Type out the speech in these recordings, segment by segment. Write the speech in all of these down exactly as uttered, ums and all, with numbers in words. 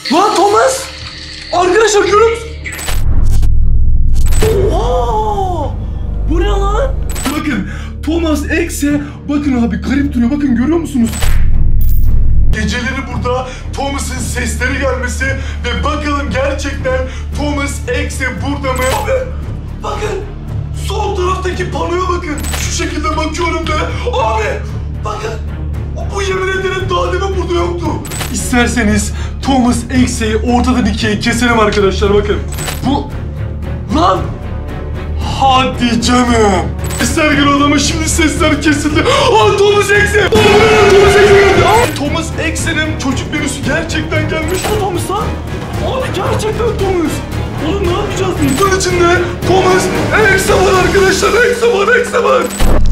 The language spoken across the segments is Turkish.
Lan Thomas! Arkadaşlar görüyor musun? Oha! Bu ne lan? Bakın Thomas X'e bakın abi garip duruyor. Bakın görüyor musunuz? Geceleri burada Thomas'ın sesleri gelmesi ve bakalım gerçekten Thomas X'e burada mı? Abi bakın sol taraftaki panoya bakın. Şu şekilde bakıyorum da abi bakın bu yemin ederim daha demin burada yoktu. İsterseniz Thomas X'i ortadan ikiye keselim arkadaşlar bakın. Bu lan hadi canım. Sesler geliyor adama şimdi sesler kesildi. Aa Thomas X'e! Thomas X'e geldi. Aa Thomas X'e'nin çocuk menüsü gerçekten gelmiş. Bu Thomas lan. Abi gerçekten Thomas. Oğlum ne yapacağız biz? Bunun içinde Thomas X'e var arkadaşlar. X'e var, X'e var.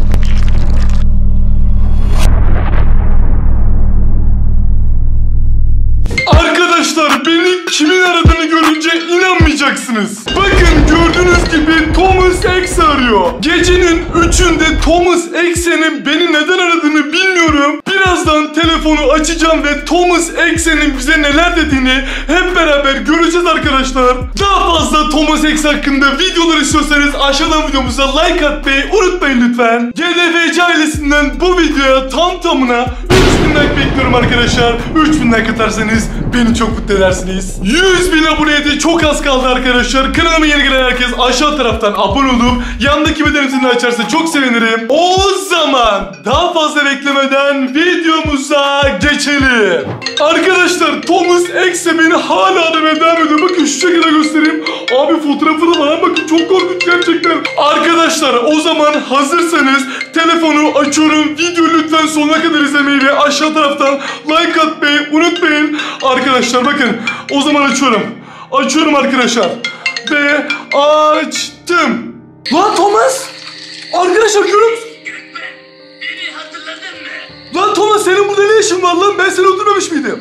Arkadaşlar beni kimin aradığını görünce inanmayacaksınız. Bakın gördüğünüz gibi Thomas X arıyor. Gecenin üçünde Thomas X'e'nin beni neden aradığını bilmiyorum. Birazdan telefonu açacağım ve Thomas X'e'nin bize neler dediğini hep beraber göreceğiz arkadaşlar. Daha fazla Thomas X hakkında videolar istiyorsanız aşağıdan videomuza like atmayı unutmayın lütfen. G D F C ailesinden bu videoya tam tamına üç bin like bekliyorum arkadaşlar. üç bin like atarsanız beni çok mutlu edersiniz. yüz bin aboneye de çok az kaldı arkadaşlar. Kanalıma yeni gelen herkes aşağı taraftan abone olup yandaki bildirim zilini açarsa çok sevinirim. O zaman daha fazla beklemeden videomuza geçelim. Arkadaşlar Thomas X'e beni hala aramaya devam ediyor. Bakın şu şekilde göstereyim. Abi fotoğrafına falan bakın çok korkunç gerçekten. Arkadaşlar o zaman hazırsanız telefonu açıyorum. Videoyu lütfen sonuna kadar izlemeyi ve aşağı taraftan like atmayı unutmayın. Arkadaşlar bakın o zaman açıyorum. Açıyorum arkadaşlar. Ve açtım. Lan Thomas! Arkadaşlar görüyor musun? Beni hatırladın mı? Lan Thomas senin burada ne işin var lan? Ben seni öldürmemiş miydim?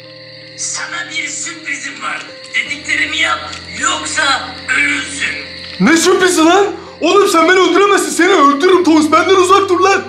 Sana bir sürprizim var. Dediklerimi yap yoksa ölürsün. Ne sürprizi lan? Oğlum sen beni öldüremezsin. Seni öldürürüm Thomas. Benden uzak dur lan.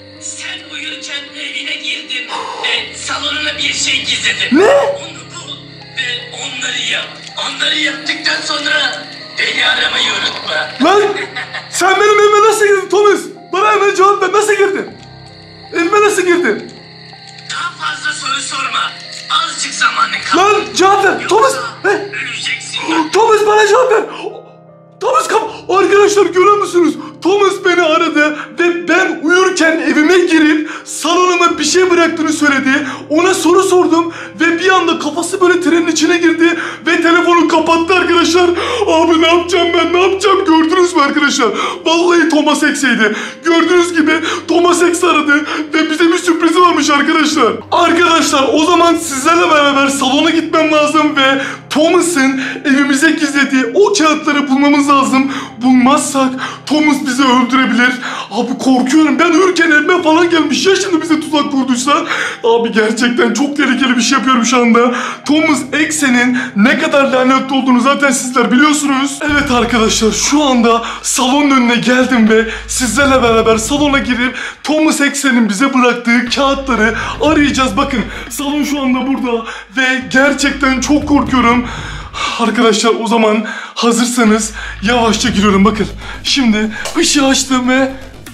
Sen uyurken evine girdim ve salonuna bir şey gizledim. Ne? Onu bul ve onları yap. Onları yaptıktan sonra beni aramayı unutma. Lan sen benim evime nasıl girdin Thomas? Bana hemen cevap ver. Nasıl girdin? Evime nasıl girdin? Daha fazla soru sorma. Azıcık zamanın kaldı. Lan cevap ver. Thomas. He? Öleceksin. Thomas bana cevap ver. Thomas kap. Arkadaşlar görüyor musunuz? Thomas beni aradı ve ben uyurken evime girip salonuma bir şey bıraktığını söyledi. Ona soru sordum ve bir anda kafası böyle trenin içine girdi ve telefonu kapattı arkadaşlar. Abi ne yapacağım ben ne yapacağım gördünüz mü arkadaşlar? Vallahi Thomas X'eydi. Gördüğünüz gibi Thomas X aradı ve bize bir sürprizi varmış arkadaşlar. Arkadaşlar o zaman sizlerle beraber salona gitmem lazım ve Thomas'ın evimize gizlediği o kağıtları bulmamız lazım. Bulmazsak Thomas bizi öldürebilir. Abi korkuyorum. Ben uyurken evime falan gelmiş. Ya şimdi bize tuzak kurduysa? Abi gerçekten çok tehlikeli bir şey yapıyorum şu anda. Thomas X'e'nin ne kadar lanetli olduğunu zaten sizler biliyorsunuz. Evet arkadaşlar şu anda salonun önüne geldim ve sizlerle beraber salona girip Thomas X'e'nin bize bıraktığı kağıtları arayacağız. Bakın salon şu anda burada ve gerçekten çok korkuyorum. Arkadaşlar o zaman hazırsanız yavaşça giriyorum bakın. Şimdi ışığı açtım ve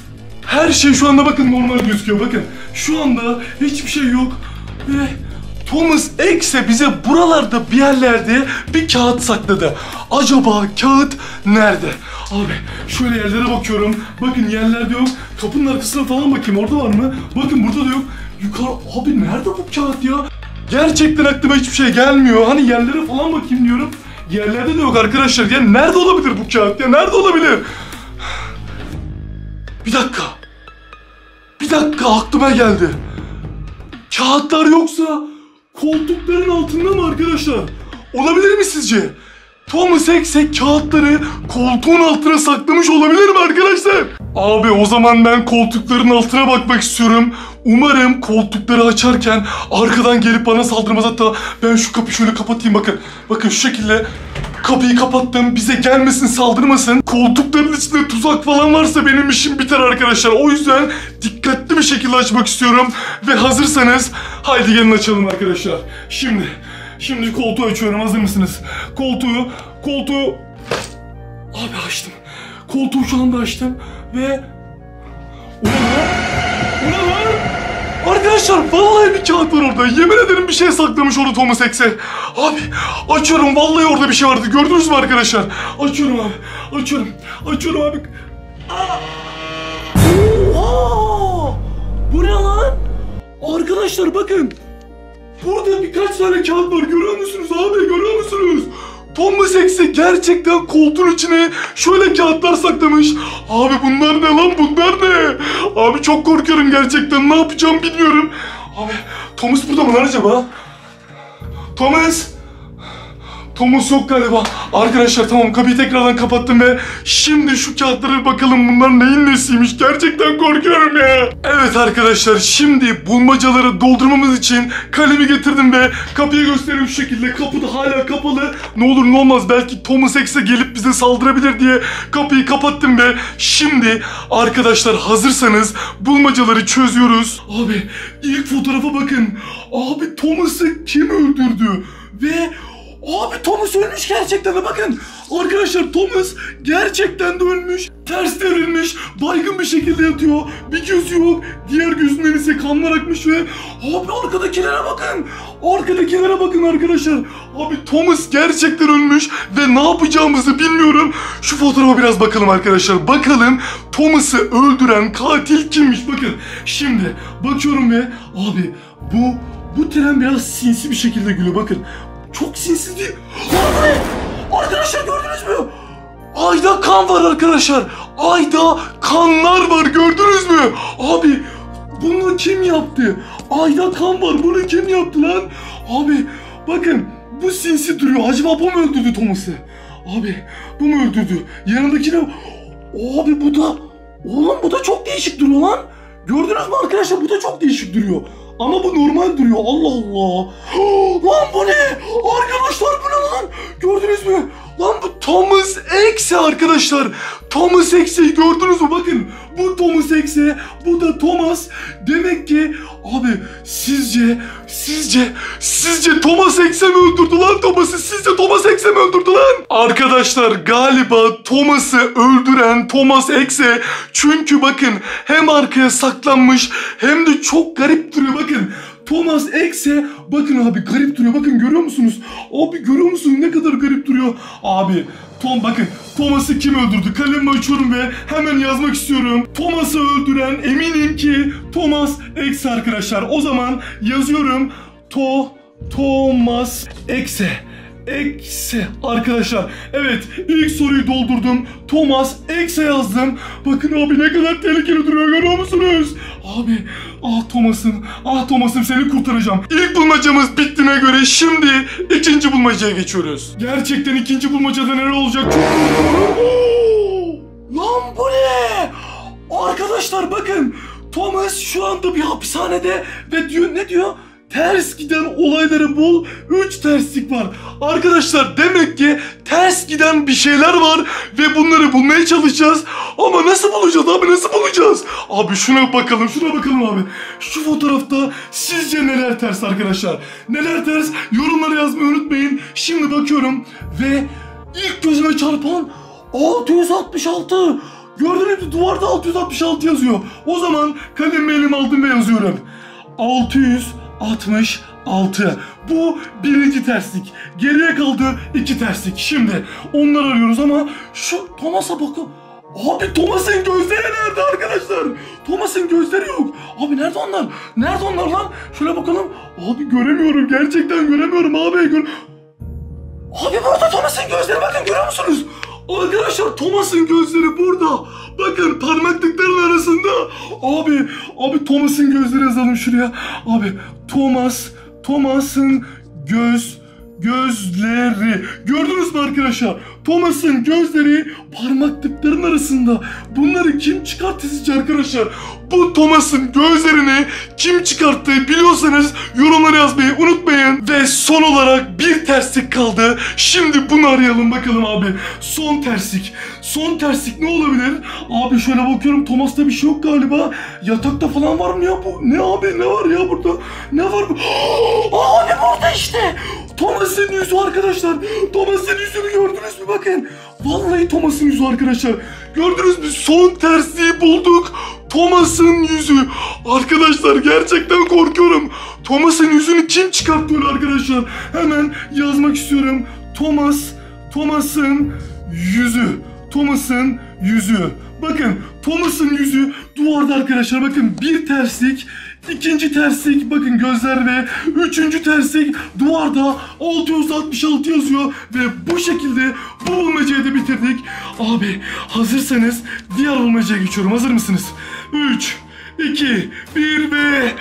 her şey şu anda bakın normal gözüküyor bakın. Şu anda hiçbir şey yok ve Thomas X'e bize buralarda bir yerlerde bir kağıt sakladı. Acaba kağıt nerede? Abi şöyle yerlere bakıyorum. Bakın yerlerde yok. Kapının arkasına falan bakayım orada var mı? Bakın burada da yok. Yukarı abi nerede bu kağıt ya? Gerçekten aklıma hiçbir şey gelmiyor. Hani yerlere falan bakayım diyorum. Yerlerde de yok arkadaşlar. Ya nerede olabilir bu kağıt ya? Nerede olabilir? Bir dakika. Bir dakika aklıma geldi. Kağıtlar yoksa koltukların altında mı arkadaşlar? Olabilir mi sizce? Thomas X'e kağıtları koltuğun altına saklamış olabilir mi arkadaşlar? Abi o zaman ben koltukların altına bakmak istiyorum. Umarım koltukları açarken arkadan gelip bana saldırmaz. Hatta ben şu kapıyı şöyle kapatayım bakın. Bakın şu şekilde kapıyı kapattım. Bize gelmesin, saldırmasın. Koltukların içinde tuzak falan varsa benim işim biter arkadaşlar. O yüzden dikkatli bir şekilde açmak istiyorum. Ve hazırsanız haydi gelin açalım arkadaşlar. Şimdi Şimdi koltuğu açıyorum. Hazır mısınız? Koltuğu, koltuğu... Abi açtım. Koltuğu şu anda açtım ve... O ne lan? O ne lan? Arkadaşlar vallahi bir kağıt var orada. Yemin ederim bir şey saklamış orada Thomas X'e. Abi açıyorum, vallahi orada bir şey vardı. Gördünüz mü arkadaşlar? Açıyorum abi. Açıyorum. Açıyorum abi. Oha! Bu ne lan? Arkadaşlar bakın. Burada birkaç tane kağıt var. Görüyor musunuz abi? Görüyor musunuz? Thomas X'e gerçekten koltuğun içine şöyle kağıtlar saklamış. Abi bunlar ne lan? Bunlar ne? Abi çok korkuyorum gerçekten. Ne yapacağım bilmiyorum. Abi Thomas burada mı lan acaba? Thomas! Thomas yok galiba. Arkadaşlar tamam, kapıyı tekrardan kapattım ve şimdi şu kağıtlara bir bakalım, bunlar neyin nesiymiş. Gerçekten korkuyorum ya. Evet arkadaşlar, şimdi bulmacaları doldurmamız için kalemi getirdim ve kapıyı göstereyim şu şekilde. Kapı da hala kapalı. Ne olur ne olmaz, belki Thomas X'e gelip bize saldırabilir diye kapıyı kapattım ve şimdi arkadaşlar hazırsanız bulmacaları çözüyoruz. Abi ilk fotoğrafa bakın. Abi Thomas'ı kim öldürdü? Ve abi Thomas ölmüş gerçekten de, bakın. Arkadaşlar Thomas gerçekten de ölmüş. Ters devrilmiş, baygın bir şekilde yatıyor. Bir gözü yok, diğer gözünden ise kanlar akmış ve abi arkadakilere bakın. Arkadakilere bakın arkadaşlar. Abi Thomas gerçekten ölmüş ve ne yapacağımızı bilmiyorum. Şu fotoğrafa biraz bakalım arkadaşlar. Bakalım Thomas'ı öldüren katil kimmiş? Bakın şimdi bakıyorum ve abi bu bu tren biraz sinsi bir şekilde gülüyor, bakın. Çok sinsi değil. Abi, arkadaşlar gördünüz mü? Ayda kan var arkadaşlar. Ayda kanlar var, gördünüz mü? Abi bunu kim yaptı? Ayda kan var, bunu kim yaptı lan? Abi bakın bu sinsi duruyor. Acaba bu mu öldürdü Thomas'ı? Abi bu mu öldürdü? Yanındaki ne? Abi bu da... Oğlum bu da çok değişik duruyor lan. Gördünüz mü arkadaşlar? Bu da çok değişik duruyor. Ama bu normal duruyor. Allah Allah. Lan bu ne? Arkadaşlar bu ne lan? Gördünüz mü? Lan bu Thomas X'e arkadaşlar. Thomas X'e'yi gördünüz mü? Bakın. Bu Thomas X'e, bu da Thomas. Demek ki abi sizce, sizce, sizce Thomas X'e mi öldürdü lan Thomas'ı? Sizce Thomas X'e mi öldürdü lan? Arkadaşlar galiba Thomas'ı öldüren Thomas X'e. Çünkü bakın hem arkaya saklanmış hem de çok garip duruyor, bakın. Thomas X'e bakın abi, garip duruyor. Bakın görüyor musunuz? Abi görüyor musunuz ne kadar garip duruyor? Abi Tom bakın, Thomas'ı kim öldürdü? Kalemimi açıyorum ve hemen yazmak istiyorum. Thomas'ı öldüren eminim ki Thomas X arkadaşlar. O zaman yazıyorum. To Thomas X'e. X'e arkadaşlar. Evet, ilk soruyu doldurdum. Thomas X'e yazdım. Bakın abi ne kadar tehlikeli duruyor, görüyor musunuz? Abi ah Thomas'ım, ah Thomas'ım seni kurtaracağım. İlk bulmacamız bittiğine göre şimdi ikinci bulmacaya geçiyoruz. Gerçekten ikinci bulmacada neler olacak çok korkuyorum. Lan bu ne? Arkadaşlar bakın, Thomas şu anda bir hapishanede ve diyor, ne diyor? Ters giden olayları bul. Üç terslik var. Arkadaşlar demek ki ters giden bir şeyler var ve bunları bulmaya çalışacağız. Ama nasıl bulacağız abi, nasıl bulacağız? Abi şuna bakalım, şuna bakalım abi. Şu fotoğrafta sizce neler ters arkadaşlar? Neler ters? Yorumlara yazmayı unutmayın. Şimdi bakıyorum ve ilk gözüme çarpan altı yüz altmış altı. Gördüğünüz gibi duvarda altı yüz altmış altı yazıyor. O zaman kalemimi elime aldım ve yazıyorum. altı yüz altmış altı. Bu birinci terslik. Geriye kaldı iki terslik. Şimdi onları arıyoruz ama şu Thomas'a bakın. Abi Thomas'ın gözleri nerede arkadaşlar? Thomas'ın gözleri yok. Abi nerede onlar? Nerede onlar lan? Şöyle bakalım. Abi göremiyorum. Gerçekten göremiyorum abi. Gör abi burada Thomas'ın gözleri, bakın görüyor musunuz? Arkadaşlar Thomas'ın gözleri burada. Bakın parmaklıkların arasında. Abi, abi Thomas'ın gözleri yazalım şuraya. Abi Thomas, Thomas'ın göz, gözleri. Gördünüz mü arkadaşlar? Thomas'ın gözleri parmaklıkların arasında. Bunları kim çıkarttı sizce arkadaşlar? Bu Thomas'ın gözlerini kim çıkarttı biliyorsanız yorumlara yazmayı unutmayın. Ve son olarak bir terslik kaldı. Şimdi bunu arayalım bakalım abi. Son terslik. Son terslik ne olabilir? Abi şöyle bakıyorum, Thomas'ta bir şey yok galiba. Yatakta falan var mı ya bu? Ne abi, ne var ya burada? Ne var bu? Abi burada işte. Thomas'ın yüzü arkadaşlar. Thomas'ın yüzünü gördünüz mü? Bakın. Vallahi Thomas'ın yüzü arkadaşlar. Gördünüz mü? Son tersliği bulduk. Thomas'ın yüzü. Arkadaşlar gerçekten korkuyorum. Thomas'ın yüzünü kim çıkartıyor arkadaşlar? Hemen yazmak istiyorum. Thomas, Thomas'ın yüzü. Thomas'ın yüzü. Bakın Thomas'ın yüzü duvarda arkadaşlar. Bakın bir terslik, ikinci terslik, bakın gözler ve üçüncü terslik duvarda altı yüz altmış altı yazıyor ve bu şekilde bu bulmacayı da bitirdik. Abi hazırsanız diğer bulmacaya geçiyorum. Hazır mısınız? üç, iki, bir ve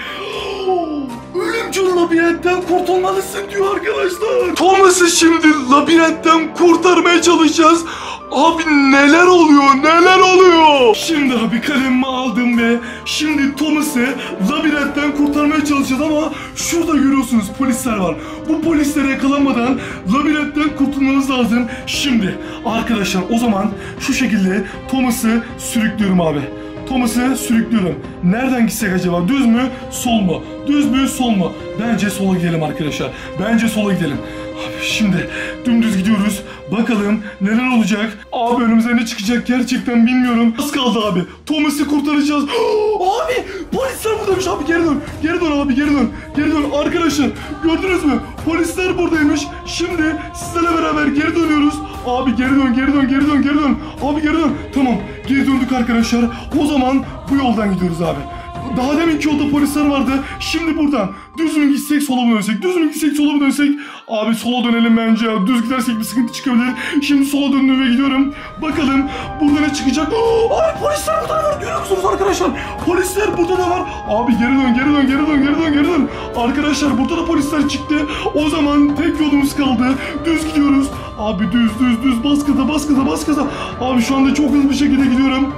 ölümcül labirentten kurtulmalısın diyor arkadaşlar. Thomas'ı şimdi labirentten kurtarmaya çalışacağız. Abi neler oluyor, neler oluyor? Şimdi abi kalemimi aldım ve şimdi Thomas'ı labirentten kurtarmaya çalışacağız ama şurada görüyorsunuz polisler var. Bu polislere yakalanmadan labirentten kurtulmamız lazım. Şimdi arkadaşlar o zaman şu şekilde Thomas'ı sürüklüyorum abi. Thomas'ı sürüklüyorum. Nereden gitsek acaba? Düz mü? Sol mu? Düz mü? Sol mu? Bence sola gidelim arkadaşlar. Bence sola gidelim. Abi şimdi dümdüz gidiyoruz. Bakalım neler olacak. Abi önümüze ne çıkacak gerçekten bilmiyorum. Az kaldı abi. Thomas'ı kurtaracağız. Abi polisler buradaymış abi. Geri dön. Geri dön abi. Geri dön. Geri dön. Arkadaşlar gördünüz mü? Polisler buradaymış. Şimdi sizlerle beraber geri dönüyoruz. Abi geri dön. Geri dön. Geri dön. Geri dön. Abi geri dön. Tamam. Geri döndük arkadaşlar. O zaman bu yoldan gidiyoruz abi. Daha deminki yolda polisler vardı. Şimdi buradan düz mü gitsek sola mı dönsek? Düz mü gitsek sola mı dönsek? Abi sola dönelim bence ya. Düz gidersek bir sıkıntı çıkabilir. Şimdi sola döndüm ve gidiyorum. Bakalım burada ne çıkacak? Abi polisler burada da var. Görüyor musunuz arkadaşlar? Polisler burada da var. Abi geri dön, geri dön, geri dön, geri dön, geri dön. Arkadaşlar burada da polisler çıktı. O zaman tek yolumuz kaldı. Düz gidiyoruz. Abi düz, düz, düz. Bas gaza, bas gaza, bas gaza. Abi şu anda çok hızlı bir şekilde gidiyorum.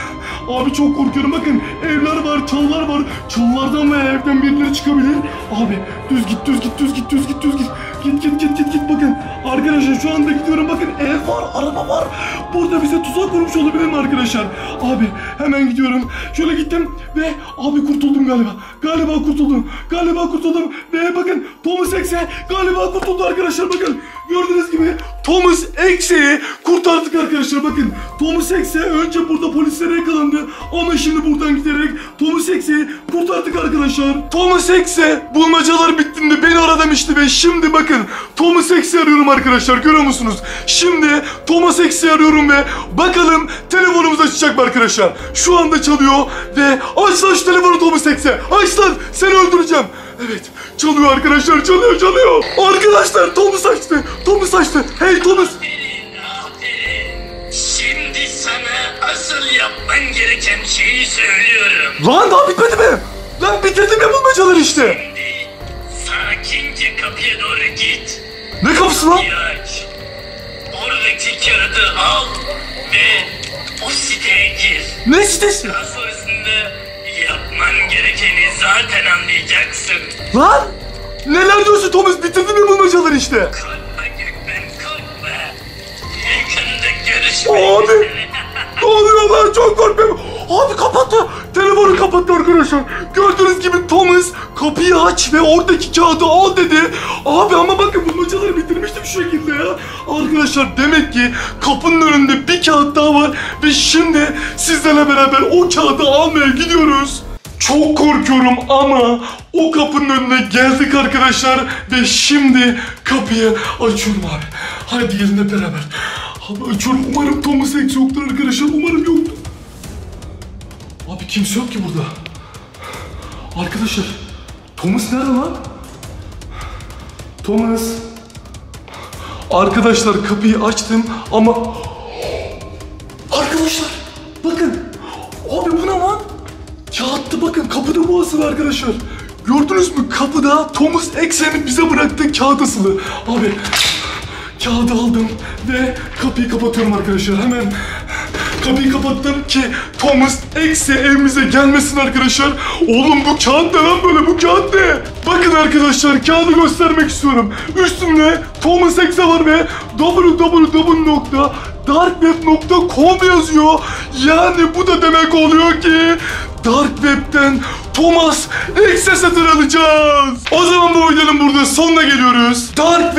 Abi çok korkuyorum. Bakın evler var, çalılar var. Çalılardan veya evden birileri çıkabilir. Abi düz git, düz git, düz git, düz git, düz git. Git, git, git, git, git. Bakın arkadaşlar şu anda gidiyorum. Bakın ev var, araba var. Burada bize tuzak kurmuş olabilir mi arkadaşlar? Abi hemen gidiyorum. Şöyle gittim ve abi kurtuldum galiba. Galiba kurtuldum. Galiba kurtuldum. Ve bakın Thomas X'e galiba kurtuldu arkadaşlar. Bakın gördüğünüz gibi Thomas X'e kurtardık arkadaşlar. Bakın Thomas X'e önce burada polislere yakalandı. Ama şimdi buradan giderek Thomas X'e kurtardık arkadaşlar. Thomas X'e bulmacalar bittiğinde beni ara demişti ve şimdi bakın Thomas X'e arıyorum arkadaşlar. Görüyor musunuz? Şimdi Thomas X'e arıyorum ve bakalım telefonumuz açacak mı arkadaşlar? Şu anda çalıyor ve aç lan şu telefonu Thomas X'e. Aç lan, seni öldüreceğim. Evet, çalıyor arkadaşlar, çalıyor, çalıyor. Arkadaşlar Thomas açtı. Thomas açtı. Hey Thomas. Aferin, aferin. Şimdi sana asıl yapman gereken şeyi söylüyorum. Lan daha bitmedi mi? Lan bitirdim ya bulmacaları işte. Şimdi sakince kapıya doğru git. Ne kapısı lan? Kapıyı aç. Oradaki kağıdı al ve o siteye gir. Ne sitesi? Daha sonrasında yapman gerekeni zaten anlayacaksın. Lan! Neler diyorsun Thomas? Bitirdim ya bulmacaları işte. Korkma Gökmen, korkma. Yakında görüşmek Abi! üzere. Ne oluyor lan? Çok korkuyorum. Abi kapattı. Telefonu kapattı arkadaşlar. Gördüğünüz gibi Thomas kapıyı aç ve oradaki kağıdı al dedi. Abi ama bakın bulmacaları bitirmiştim şu şekilde ya. Arkadaşlar demek ki kapının önünde bir kağıt daha var. Ve şimdi sizlerle beraber o kağıdı almaya gidiyoruz. Çok korkuyorum ama o kapının önüne geldik arkadaşlar. Ve şimdi kapıyı açıyorum abi. Hadi gelin hep beraber. Abi açıyorum. Umarım Thomas X yoktur arkadaşlar. Umarım yoktur. Abi kimse yok ki burada. Arkadaşlar Thomas nerede lan? Thomas. Arkadaşlar kapıyı açtım ama arkadaşlar bakın. Abi bu ne lan? Kağıttı bakın, kapıda bu asılı arkadaşlar. Gördünüz mü? Kapıda Thomas X'in bize bıraktığı kağıt asılı. Abi kağıdı aldım ve kapıyı kapatıyorum arkadaşlar. Hemen kapıyı kapattım ki Thomas X'e evimize gelmesin arkadaşlar. Oğlum bu kağıt ne lan böyle? Bu kağıt ne? Bakın arkadaşlar kağıdı göstermek istiyorum. Üstünde Thomas X'e var ve w w w nokta dark web nokta com yazıyor. Yani bu da demek oluyor ki Dark Web'den Thomas X'e satın alacağız. O zaman bu videonun burada sonuna geliyoruz. Dark Web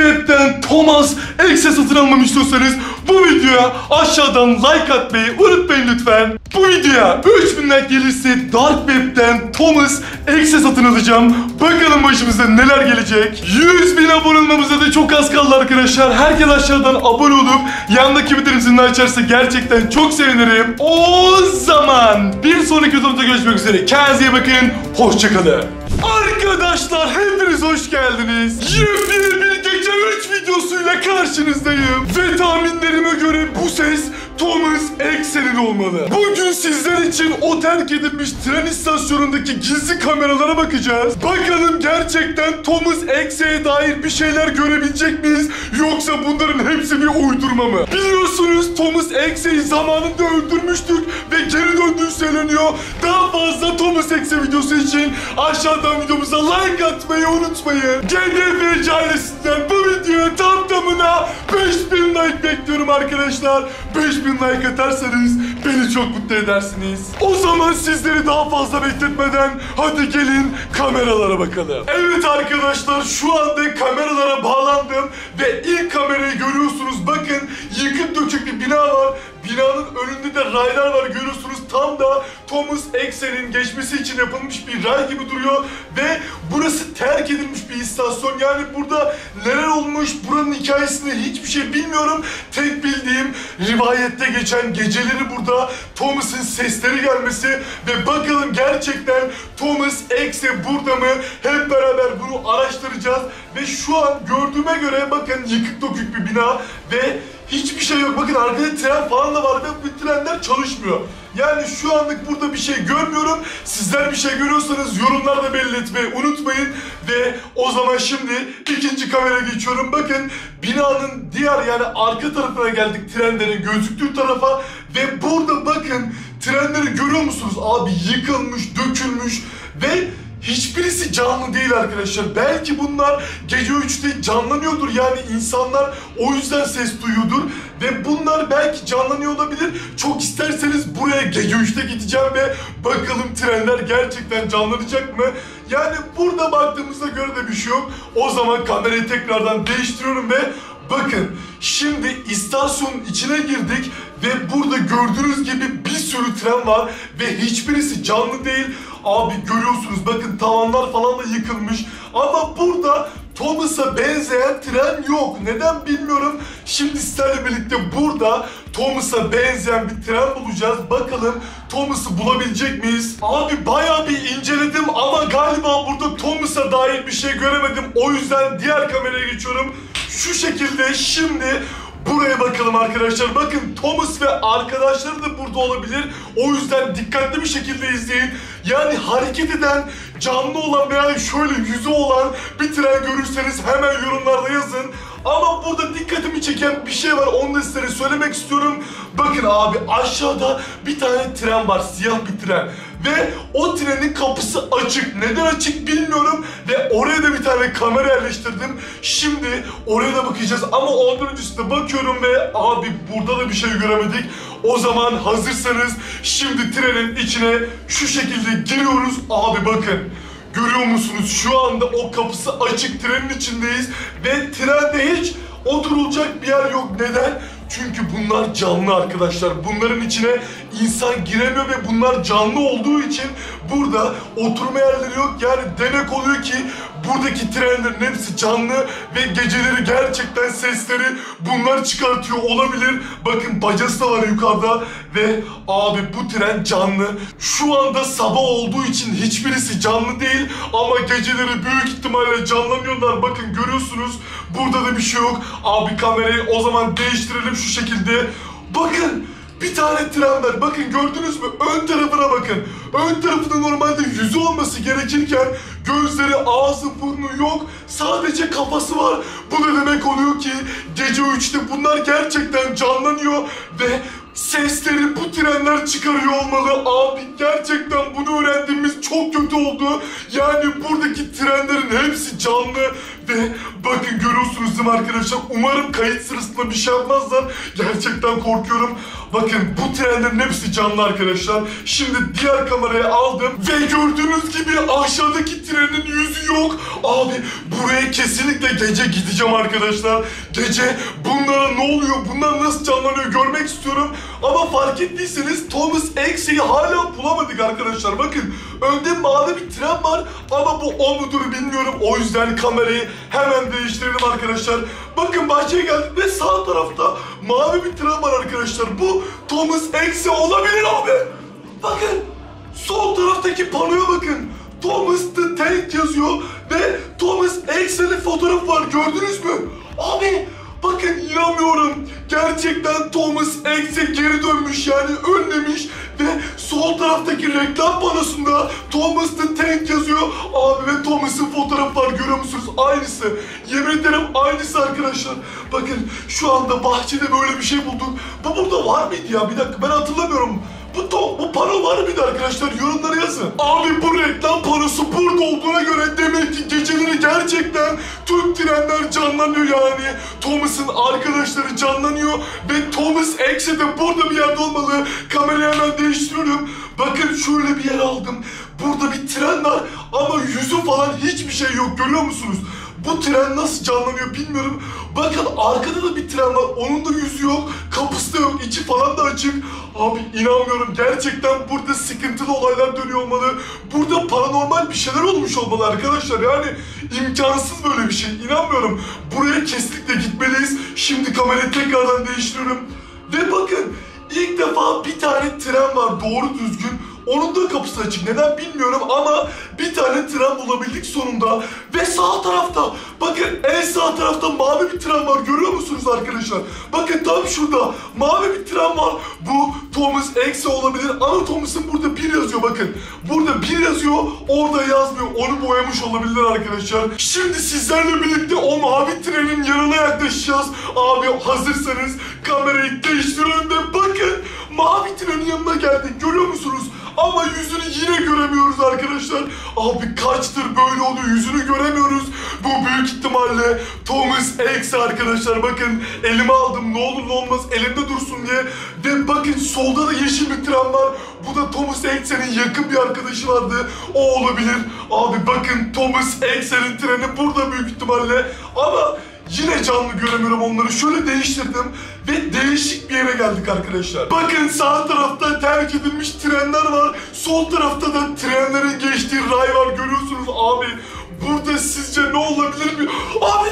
gerçekten Thomas X'e satın almamı istiyorsanız bu videoya aşağıdan like atmayı unutmayın lütfen. Bu videoya üç bin like gelirse Dark Web'den Thomas X'e satın alacağım. Bakalım başımıza neler gelecek. yüz bin abone olmamıza da çok az kaldı arkadaşlar. Herkes aşağıdan abone olup yandaki bildirim zilini açarsa gerçekten çok sevinirim. O zaman bir sonraki videomda görüşmek üzere. Kendinize iyi bakın. Hoşçakalın. Arkadaşlar hepiniz hoş geldiniz. Yepyeni bir gece üç videosuyla karşınızdayım. Ve tahminlerime göre bu ses Thomas X'in olmalı. Bugün sizler için o terk edilmiş tren istasyonundaki gizli kameralara bakacağız. Bakalım gerçekten Thomas X'e dair bir şeyler görebilecek miyiz? Yoksa bunların hepsi bir uydurma mı? Biliyorsunuz Thomas X'i zamanında öldürmüştük ve geri döndüğü söyleniyor. Daha fazla Thomas X'e videosu için aşağıdan videomuza like atmayı unutmayın. G D F ailesinden bu videoya tam tamına beş bin like bekliyorum arkadaşlar. beş bin like atarsanız beni çok mutlu edersiniz. O zaman sizleri daha fazla bekletmeden hadi gelin kameralara bakalım. Evet arkadaşlar şu anda kameralara bağlandım ve ilk kamerayı görüyorsunuz. Bakın yıkık dökük bir bina var. Binanın önünde de raylar var görüyorsunuz. Tam da Thomas X'in geçmesi için yapılmış bir ray gibi duruyor. Ve burası terk edilmiş bir istasyon. Yani burada neler olmuş, buranın hikayesini hiçbir şey bilmiyorum. Tek bildiğim rivayette geçen geceleri burada Thomas'ın sesleri gelmesi. Ve bakalım gerçekten Thomas X'e burada mı? Hep beraber bunu araştıracağız. Ve şu an gördüğüme göre bakın yıkık dökük bir bina ve hiçbir şey yok. Bakın arkada tren falan da var ve bu trenler çalışmıyor. Yani şu anlık burada bir şey görmüyorum. Sizler bir şey görüyorsanız yorumlarda belli etmeyi unutmayın. Ve o zaman şimdi ikinci kameraya geçiyorum. Bakın binanın diğer yani arka tarafına geldik, trenlerin gözüktüğü tarafa. Ve burada bakın trenleri görüyor musunuz? Abi yıkılmış, dökülmüş ve hiçbirisi canlı değil arkadaşlar. Belki bunlar gece üçte canlanıyordur. Yani insanlar o yüzden ses duyuyordur. Ve bunlar belki canlanıyor olabilir. Çok isterseniz buraya gece üçte gideceğim ve bakalım trenler gerçekten canlanacak mı? Yani burada baktığımızda göre de bir şey yok. O zaman kamerayı tekrardan değiştiriyorum ve bakın şimdi istasyonun içine girdik ve burada gördüğünüz gibi bir sürü tren var ve hiçbirisi canlı değil. Abi görüyorsunuz bakın tavanlar falan da yıkılmış ama burada Thomas'a benzeyen tren yok. Neden bilmiyorum. Şimdi sizlerle birlikte burada Thomas'a benzeyen bir tren bulacağız. Bakalım Thomas'ı bulabilecek miyiz? Abi bayağı bir inceledim ama galiba burada Thomas'a dair bir şey göremedim. O yüzden diğer kameraya geçiyorum. Şu şekilde şimdi buraya bakalım arkadaşlar. Bakın Thomas ve arkadaşları da burada olabilir. O yüzden dikkatli bir şekilde izleyin. Yani hareket eden, canlı olan veya şöyle yüzü olan bir tren görürseniz hemen yorumlarda yazın. Ama burada dikkatimi çeken bir şey var. Onu da size söylemek istiyorum. Bakın abi aşağıda bir tane tren var. Siyah bir tren. Ve o trenin kapısı açık. Neden açık bilmiyorum. Ve oraya da bir tane kamera yerleştirdim. Şimdi oraya da bakacağız. Ama ondan öncesinde bakıyorum ve abi burada da bir şey göremedik. O zaman hazırsanız şimdi trenin içine şu şekilde giriyoruz. Abi bakın. Görüyor musunuz? Şu anda o kapısı açık, trenin içindeyiz. Ve trende hiç oturulacak bir yer yok. Neden? Çünkü bunlar canlı arkadaşlar. Bunların içine insan giremiyor ve bunlar canlı olduğu için burada oturma yerleri yok. Yani demek oluyor ki buradaki trenlerin hepsi canlı ve geceleri gerçekten sesleri bunlar çıkartıyor olabilir. Bakın bacası da var yukarıda ve abi bu tren canlı. Şu anda sabah olduğu için hiçbirisi canlı değil ama geceleri büyük ihtimalle canlanıyorlar. Bakın görüyorsunuz burada da bir şey yok. Abi kamerayı o zaman değiştirelim şu şekilde. Bakın bir tane tren var. Bakın gördünüz mü? Ön tarafına bakın. Ön tarafında normalde yüzü olması gerekirken gözleri, ağzı, burnu yok. Sadece kafası var. Bu da demek oluyor ki gece üçte bunlar gerçekten canlanıyor ve sesleri bu trenler çıkarıyor olmalı. Abi gerçekten bunu öğrendiğimiz çok kötü oldu. Yani buradaki trenlerin hepsi canlı Ve bakın görüyorsunuz değil mi arkadaşlar? Umarım kayıt sırasında bir şey yapmazlar. Gerçekten korkuyorum. Bakın bu trenlerin hepsi canlı arkadaşlar. Şimdi diğer kamerayı aldım ve gördüğünüz gibi aşağıdaki trenin yüzü yok. Abi buraya kesinlikle gece gideceğim arkadaşlar. Gece bunlara ne oluyor? Bunlar nasıl canlanıyor görmek istiyorum. Ama fark ettiyseniz Thomas X'i hala bulamadık arkadaşlar. Bakın önde mavi bir tren var ama bu o mudur bilmiyorum. O yüzden kamerayı hemen değiştirelim arkadaşlar. Bakın bahçeye geldik ve sağ tarafta mavi bir tren var arkadaşlar. Bu Thomas X'i olabilir abi. Bakın sol taraftaki panoya bakın. Thomas the Tank yazıyor ve Thomas X'in fotoğrafı var, gördünüz mü? Abi bakın inanmıyorum. Gerçekten Thomas X'e geri dönmüş, yani önlemiş ve sol taraftaki reklam panosunda Thomas the Tank yazıyor. Abi ve Thomas'ın fotoğrafı var, görüyor musunuz? Aynısı. Yemin ederim aynısı arkadaşlar. Bakın şu anda bahçede böyle bir şey bulduk. Bu burada var mıydı ya? Bir dakika, ben hatırlamıyorum. Bu, to, bu pano var mıydı arkadaşlar? Yorumlara yazın. Abi bu reklam panosu burada olduğuna göre demek ki geceleri gerçekten tüm trenler canlanıyor yani. Thomas'ın arkadaşları canlanıyor ve Thomas X'e de burada bir yerde olmalı. Kamerayı hemen değiştiriyorum. Bakın şöyle bir yer aldım. Burada bir tren var ama yüzü falan hiçbir şey yok, görüyor musunuz? Bu tren nasıl canlanıyor bilmiyorum. Bakın arkada da bir tren var. Onun da yüzü yok. Kapısı da yok. İçi falan da açık. Abi inanmıyorum. Gerçekten burada sıkıntılı olaylar dönüyor olmalı. Burada paranormal bir şeyler olmuş olmalı arkadaşlar. Yani imkansız böyle bir şey. İnanmıyorum. Buraya kesinlikle gitmeliyiz. Şimdi kamerayı tekrardan değiştiriyorum. Ve bakın ilk defa bir tane tren var. Doğru düzgün. Onun da kapısı açık. Neden bilmiyorum ama bir tane tren bulabildik sonunda. Ve sağ tarafta, bakın en sağ tarafta mavi bir tren var. Görüyor musunuz arkadaşlar? Bakın tam şurada mavi bir tren var. Bu Thomas X olabilir ama Thomas'ın burada bir yazıyor bakın. Burada bir yazıyor, orada yazmıyor. Onu boyamış olabilirler arkadaşlar. Şimdi sizlerle birlikte o mavi trenin yanına yaklaşacağız. Abi hazırsanız kamerayı değiştiriyorum ve bakın mavi trenin yanına geldik. Görüyor musunuz? Ama yüzünü yine göremiyoruz arkadaşlar. Abi kaçtır böyle oluyor, yüzünü göremiyoruz. Bu büyük ihtimalle Thomas X arkadaşlar. Bakın elime aldım, ne olur ne olmaz elimde dursun diye. Ve bakın solda da yeşil bir tren var. Bu da Thomas X'in yakın bir arkadaşı vardı. O olabilir. Abi bakın Thomas X'in treni burada büyük ihtimalle. Ama yine canlı göremiyorum onları. Şöyle değiştirdim ve değişik bir yere geldik arkadaşlar. Bakın sağ tarafta terk edilmiş trenler var. Sol tarafta da trenlerin geçtiği ray var. Görüyorsunuz abi. Burada sizce ne olabilir mi? Abi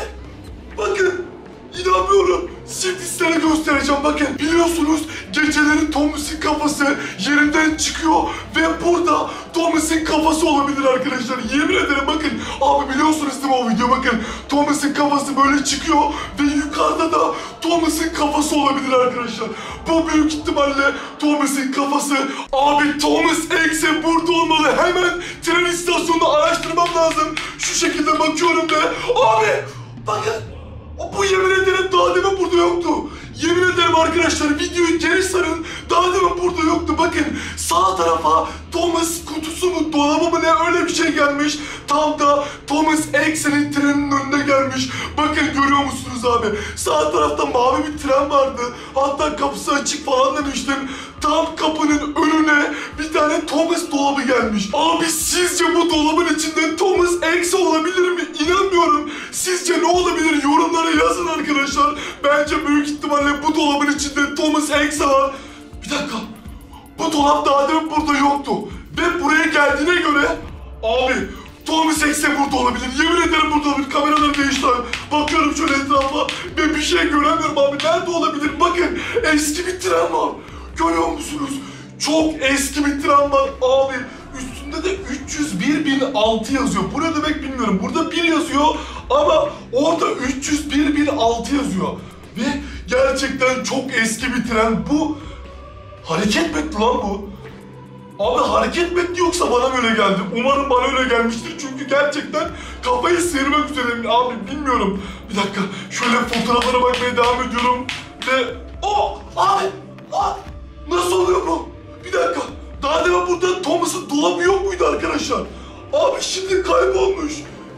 bakın inanmıyorum. Şimdi size göstereceğim. Bakın biliyorsunuz geceleri Thomas'ın kafası yerinden çıkıyor ve burada Thomas'ın kafası olabilir arkadaşlar. Yemin ederim bakın. Abi biliyorsunuz değil mi o video? Bakın Thomas'ın kafası böyle çıkıyor ve yukarıda da Thomas'ın kafası olabilir arkadaşlar. Bu büyük ihtimalle Thomas'ın kafası. Abi Thomas X'e burada olmalı. Hemen tren istasyonunu araştırmam lazım. Şu şekilde bakıyorum ve abi bakın. Bu yemin ederim daha demin burada yoktu. Yemin ederim arkadaşlar, videoyu geri sarın. Daha demin burada yoktu. Bakın sağ tarafa Thomas kutusu mu, dolabı mı ne öyle bir şey gelmiş. Tam da Thomas X'in treninin önüne gelmiş. Bakın görüyor musunuz abi? Sağ tarafta mavi bir tren vardı. Hatta kapısı açık falan demiştim. Tam kapının önüne bir tane Thomas dolabı gelmiş. Abi sizce bu dolabın içinde Thomas X olabilir mi? İnanmıyorum. Sizce ne olabilir? Yorumlara yazın arkadaşlar. Bence büyük ihtimalle bu dolabın içinde Thomas X var. Bir dakika. Bu dolap daha demin burada yoktu. Ve buraya geldiğine göre abi Thomas X burada olabilir. Yemin ederim burada olabilir. Kameraları değiştireyim. Bakıyorum şöyle etrafa ve bir şey göremiyorum abi. Nerede olabilir? Bakın eski bir tren var. Görüyor musunuz? Çok eski bir tren var abi. Üstünde de üç yüz bir bin altı yazıyor. Bu ne demek bilmiyorum. Burada bir yazıyor ama orada üç yüz bir bin altı yazıyor. Ve gerçekten çok eski bir tren. Bu hareket mi etti lan bu? Abi hareket mi etti yoksa bana böyle geldi? Umarım bana öyle gelmiştir çünkü gerçekten kafayı sıyırmak üzereyim abi, bilmiyorum. Bir dakika şöyle fotoğraflara bakmaya devam ediyorum ve oh abi abi nasıl oluyor bu? Bir dakika daha demin burada Thomas'ın dolabı yok muydu arkadaşlar? Abi şimdi kaybolmuş.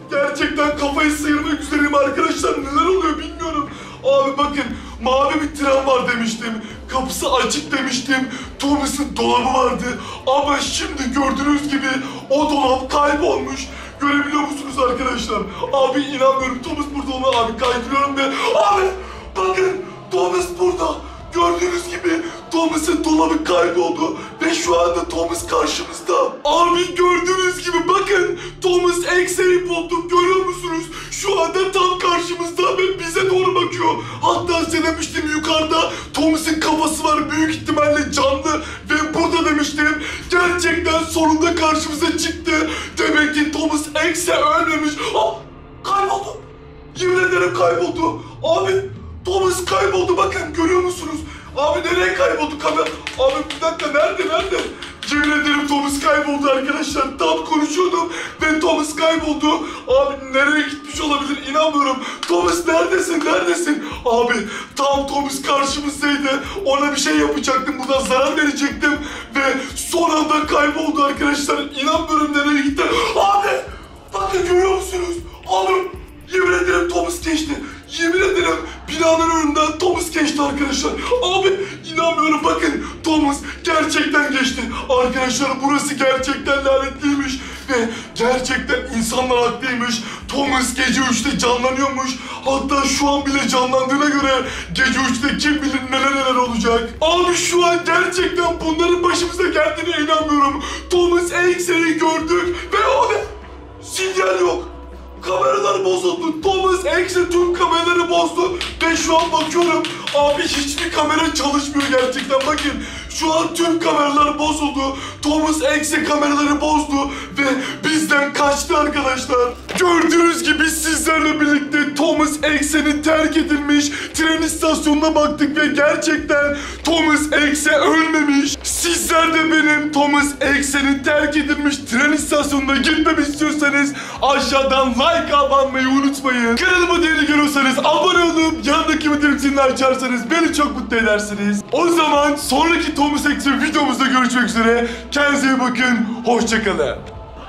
Gerçekten kafayı sıyırmak üzereyim arkadaşlar. Neler oluyor bilmiyorum. Abi bakın, mavi bir tren var demiştim. Kapısı açık demiştim. Thomas'ın dolabı vardı. Ama şimdi gördüğünüz gibi o dolap kaybolmuş. Görebiliyor musunuz arkadaşlar? Abi inanmıyorum, Thomas burada olma. Abi kaydırıyorum ve abi bakın, Thomas burada. Gördüğünüz gibi Thomas'ın dolabı kayboldu ve şu anda Thomas karşımızda. Abi gördüğünüz gibi bakın, Thomas X'e bulduk, görüyor musunuz? Şu anda tam karşımızda ve bize doğru bakıyor. Hatta size demiştim, yukarıda Thomas'ın kafası var, büyük ihtimalle canlı ve burada demiştim. Gerçekten sonunda karşımıza çıktı. Demek ki Thomas X'e ölmemiş. Ah, kayboldu. Yemin ederim kayboldu. Abi Thomas kayboldu, bakın görüyor musunuz? Abi nereye kayboldu kamera? Abi bir dakika, nerede nerede? Yemin ederim Thomas kayboldu arkadaşlar. Tam konuşuyordum ve Thomas kayboldu. Abi nereye gitmiş olabilir, inanmıyorum. Thomas neredesin neredesin? Abi tam Thomas karşımızdaydı. Ona bir şey yapacaktım, buradan zarar verecektim. Ve son anda kayboldu arkadaşlar. İnanmıyorum, nereye gitti? Abi bakın görüyor musunuz? Abi yemin ederim Thomas geçti. Yemin ederim binanın önünden Thomas geçti arkadaşlar. Abi inanmıyorum, bakın Thomas gerçekten geçti. Arkadaşlar burası gerçekten lanetliymiş. Ve gerçekten insanlar haklıymış. Thomas gece üçte canlanıyormuş. Hatta şu an bile canlandığına göre gece üçte kim bilir neler neler olacak. Abi şu an gerçekten bunların başımıza geldiğine inanmıyorum. Thomas X'e'yi gördük ve o ne? Sinyal yok. Kameralar bozuldu. Thomas X'e tüm kameraları bozdu. Ve şu an bakıyorum. Abi hiçbir kamera çalışmıyor gerçekten. Bakın şu an tüm kameralar bozuldu. Thomas X'e kameraları bozdu. Ve bizden kaçtı arkadaşlar. Gördüğünüz gibi sizlerle birlikte Thomas X'e'nin terk edilmiş tren istasyonuna baktık. Ve gerçekten Thomas X'e ölmemiş. Sizler de benim Thomas X'e'nin terk edilmiş tren istasyonuna gitmemi istiyorsanız aşağıdan like abanmayı unutmayın. Kanalıma değerli görüyorsanız abone olup yanındaki bildirim zilini açarsanız beni çok mutlu edersiniz. O zaman sonraki Thomas X'e videomuzda görüşmek üzere. Kendinize iyi bakın. Hoşçakalın.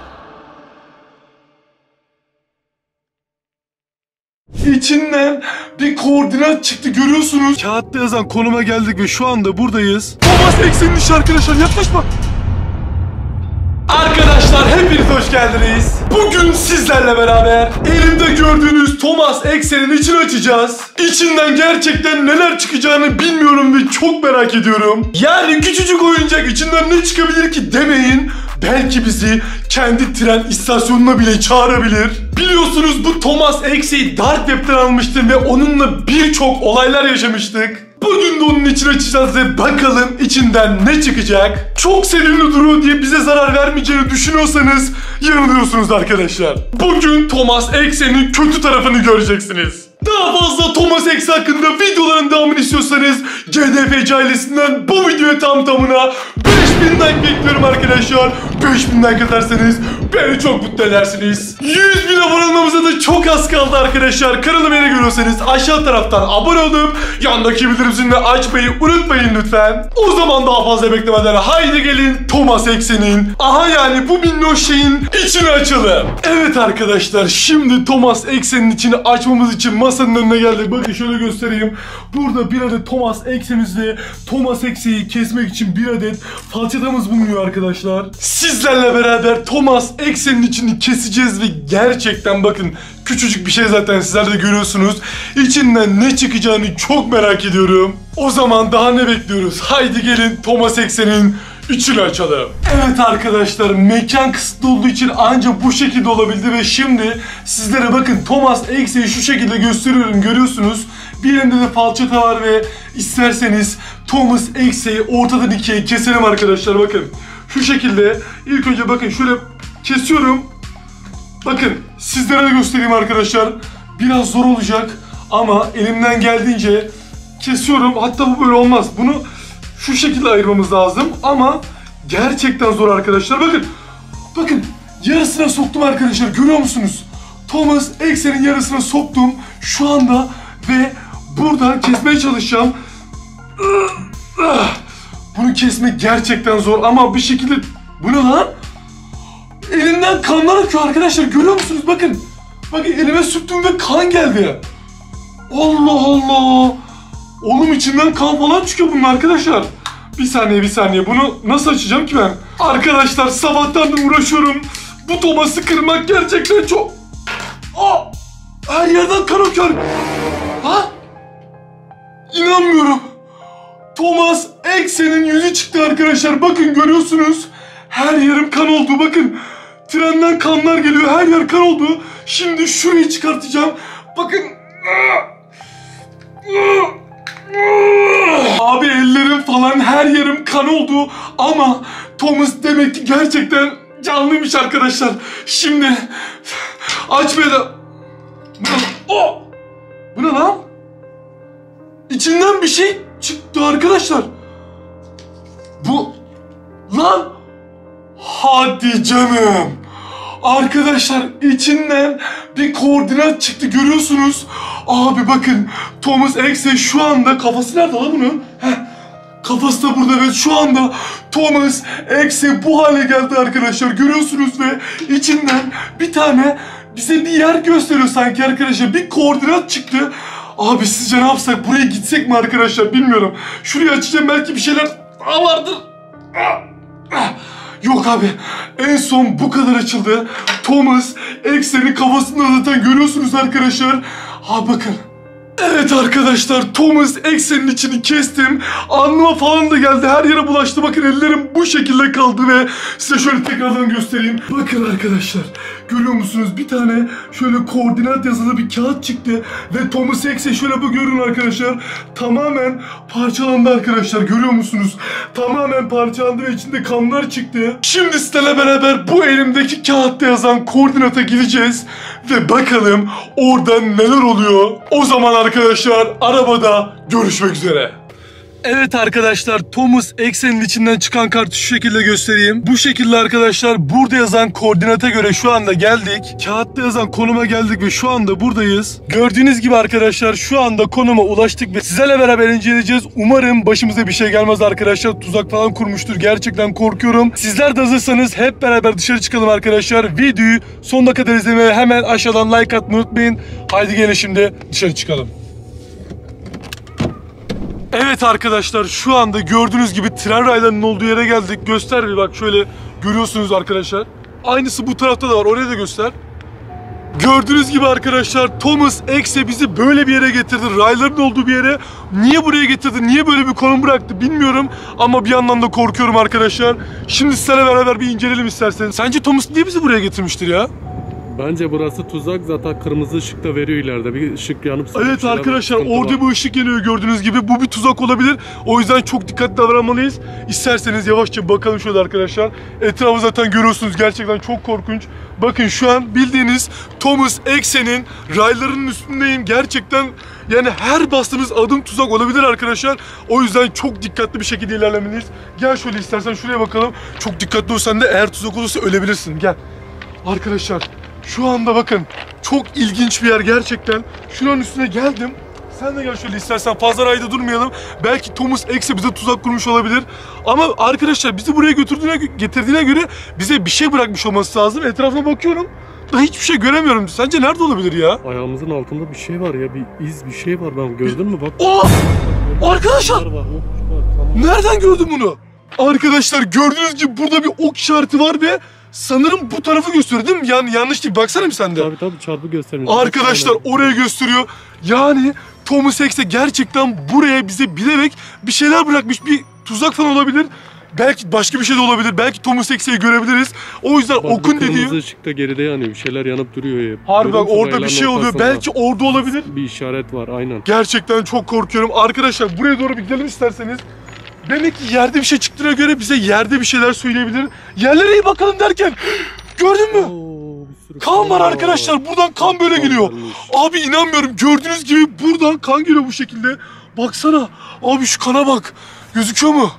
İçinden bir koordinat çıktı, görüyorsunuz. Kağıtta yazan konuma geldik ve şu anda buradayız. Thomas X'in işi arkadaşlar, yaklaşma. Arkadaşlar hepiniz hoş geldiniz. Bugün sizlerle beraber elimde gördüğünüz Thomas X'in içini açacağız. İçinden gerçekten neler çıkacağını bilmiyorum ve çok merak ediyorum. Yani küçücük oyuncak, içinden ne çıkabilir ki demeyin. Belki bizi kendi tren istasyonuna bile çağırabilir. Biliyorsunuz bu Thomas X'i Dark Web'ten almıştım ve onunla birçok olaylar yaşamıştık. Bugün de onun içini açacağız ve bakalım içinden ne çıkacak. Çok sevimli duruyor diye bize zarar vermeyeceğini düşünüyorsanız yanılıyorsunuz arkadaşlar. Bugün Thomas X'in kötü tarafını göreceksiniz. Daha fazla Thomas X hakkında videoların devamını istiyorsanız C D F C ailesinden bu videoya tam tamına beş bin like bekliyorum arkadaşlar. beş bin like atarsanız beni çok mutlu edersiniz. yüz bin abone olmamıza da çok az kaldı arkadaşlar. Kanalıma yeni görüyorsanız aşağı taraftan abone olup yandaki bildirim zilini açmayı unutmayın lütfen. O zaman daha fazla beklemeden haydi gelin Thomas X'in, aha yani bu minnoş şeyin içini açalım. Evet arkadaşlar, şimdi Thomas X'in içini açmamız için masanın önüne geldik. Bakın şöyle göstereyim. Burada bir adet Thomas X'imizde Thomas X'i kesmek için bir adet falçatamız bulunuyor arkadaşlar. Sizlerle beraber Thomas X'in içini keseceğiz ve gerçekten bakın küçücük bir şey, zaten sizler de görüyorsunuz. İçinden ne çıkacağını çok merak ediyorum. O zaman daha ne bekliyoruz? Haydi gelin Thomas X'in içini açalım. Evet arkadaşlar, mekan kısıtlı olduğu için ancak bu şekilde olabildi ve şimdi sizlere bakın Thomas X'i şu şekilde gösteriyorum, görüyorsunuz. Bir elinde de falçata var ve isterseniz Thomas X'i ortadan ikiye keselim arkadaşlar. Bakın şu şekilde ilk önce bakın şöyle kesiyorum. Bakın sizlere de göstereyim arkadaşlar. Biraz zor olacak ama elimden geldiğince kesiyorum. Hatta bu böyle olmaz. Bunu şu şekilde ayırmamız lazım ama gerçekten zor arkadaşlar. Bakın, bakın yarısına soktum arkadaşlar, görüyor musunuz? Thomas X'in yarısına soktum şu anda ve buradan kesmeye çalışacağım. Bunu kesmek gerçekten zor ama bir şekilde... Bu ne lan? Elimden kanlar akıyor arkadaşlar, görüyor musunuz? Bakın, Bakın elime sürttüm ve kan geldi. Allah Allah. Oğlum içinden kan falan çıkıyor bunun arkadaşlar. Bir saniye bir saniye bunu nasıl açacağım ki ben? Arkadaşlar sabahtan da uğraşıyorum. Bu Thomas'ı kırmak gerçekten çok... Aa! Her yerden kan akıyor. Ha? İnanmıyorum. Thomas Exe'nin yüzü çıktı arkadaşlar. Bakın görüyorsunuz. Her yerim kan oldu bakın. Trenden kanlar geliyor. Her yer kan oldu. Şimdi şurayı çıkartacağım. Bakın. Abi ellerim falan her yerim kan oldu. Ama Thomas demek ki gerçekten canlıymış arkadaşlar. Şimdi açmaya da... Bu ne? Oh! Bu ne lan? İçinden bir şey çıktı arkadaşlar. Bu... Lan! Hadi canım. Arkadaşlar içinden bir koordinat çıktı görüyorsunuz. Abi bakın Thomas Exe şu anda kafası nerede lan bunun? Heh. Kafası da burada ve şu anda Thomas Exe bu hale geldi arkadaşlar görüyorsunuz ve içinden bir tane bize bir yer gösteriyor sanki arkadaşlar. Bir koordinat çıktı. Abi sizce ne yapsak? Buraya gitsek mi arkadaşlar? Bilmiyorum. Şurayı açacağım belki bir şeyler daha vardır. Ah, ah. Yok abi. En son bu kadar açıldı. Thomas Exe'nin kafasında zaten görüyorsunuz arkadaşlar. Ha bakın. Evet arkadaşlar Thomas Exe'nin içini kestim. Alnıma falan da geldi. Her yere bulaştı. Bakın ellerim bu şekilde kaldı ve size şöyle tekrardan göstereyim. Bakın arkadaşlar. Görüyor musunuz? Bir tane şöyle koordinat yazılı bir kağıt çıktı. Ve Thomas Exe şöyle bu görün arkadaşlar. Tamamen parçalandı arkadaşlar. Görüyor musunuz? Tamamen parçalandı ve içinde kanlar çıktı. Şimdi sizlerle beraber bu elimdeki kağıtta yazan koordinata gideceğiz. Ve bakalım orada neler oluyor. O zaman arkadaşlar arabada görüşmek üzere. Evet arkadaşlar Thomas Exe'nin içinden çıkan kartı şu şekilde göstereyim. Bu şekilde arkadaşlar burada yazan koordinata göre şu anda geldik. Kağıtta yazan konuma geldik ve şu anda buradayız. Gördüğünüz gibi arkadaşlar şu anda konuma ulaştık ve sizlerle beraber inceleyeceğiz. Umarım başımıza bir şey gelmez arkadaşlar. Tuzak falan kurmuştur. Gerçekten korkuyorum. Sizler de hazırsanız hep beraber dışarı çıkalım arkadaşlar. Videoyu sonuna kadar izlemeye hemen aşağıdan like atmayı unutmayın. Haydi gelin şimdi dışarı çıkalım. Evet arkadaşlar şu anda gördüğünüz gibi tren raylarının olduğu yere geldik. Göster bir bak şöyle görüyorsunuz arkadaşlar. Aynısı bu tarafta da var, oraya da göster. Gördüğünüz gibi arkadaşlar Thomas Exe bizi böyle bir yere getirdi. Rayların olduğu bir yere. Niye buraya getirdi, niye böyle bir konum bıraktı bilmiyorum. Ama bir yandan da korkuyorum arkadaşlar. Şimdi sizlerle beraber bir inceleyelim isterseniz. Sence Thomas niye bizi buraya getirmiştir ya? Bence burası tuzak, zaten kırmızı ışık da veriyor ileride. Bir ışık yanıp... Evet arkadaşlar orada var. Bir ışık yanıyor gördüğünüz gibi. Bu bir tuzak olabilir. O yüzden çok dikkatli davranmalıyız. İsterseniz yavaşça bakalım şöyle arkadaşlar. Etrafı zaten görüyorsunuz, gerçekten çok korkunç. Bakın şu an bildiğiniz Thomas Exe'nin raylarının üstündeyim. Gerçekten yani her bastığımız adım tuzak olabilir arkadaşlar. O yüzden çok dikkatli bir şekilde ilerlemeliyiz. Gel şöyle istersen şuraya bakalım. Çok dikkatli olsan da eğer tuzak olursa ölebilirsin. Gel. Arkadaşlar şu anda bakın çok ilginç bir yer gerçekten. Şuranın üstüne geldim. Sen de gel şöyle istersen, fazla rayda durmayalım. Belki Thomas Exe bize tuzak kurmuş olabilir. Ama arkadaşlar bizi buraya götürdüğüne, getirdiğine göre bize bir şey bırakmış olması lazım. Etrafına bakıyorum da hiçbir şey göremiyorum. Sence nerede olabilir ya? Ayağımızın altında bir şey var ya, bir iz, bir şey var. Ben gördün mü bak. Oh! Arkadaşlar! Var, var. Nereden gördün bunu? Arkadaşlar gördüğünüz gibi burada bir ok işareti var ve sanırım bu tarafı gösteriyor değil mi? Yani yanlış değil. Baksana bir sen de. Tabii tabii çarpı göstermiş. Arkadaşlar oraya gösteriyor. Yani Thomas Exe gerçekten buraya bize bilerek bir şeyler bırakmış. Bir tuzak falan olabilir. Belki başka bir şey de olabilir. Belki Thomas Exe'yi görebiliriz. O yüzden bak, okun dediği... Kırmızı ışıkta geride yanıyor. Bir şeyler yanıp duruyor ya. Harbi bak orada bir şey oluyor. Belki orada olabilir. Bir işaret var aynen. Gerçekten çok korkuyorum. Arkadaşlar buraya doğru bir gidelim isterseniz. Demek ki yerde bir şey çıktığına göre bize yerde bir şeyler söyleyebilir. Yerlere iyi bakalım derken gördün mü? Oo, kan var arkadaşlar. Buradan kan böyle geliyor. Abi inanmıyorum. Gördüğünüz gibi buradan kan geliyor bu şekilde. Baksana. Abi şu kana bak. Gözüküyor mu?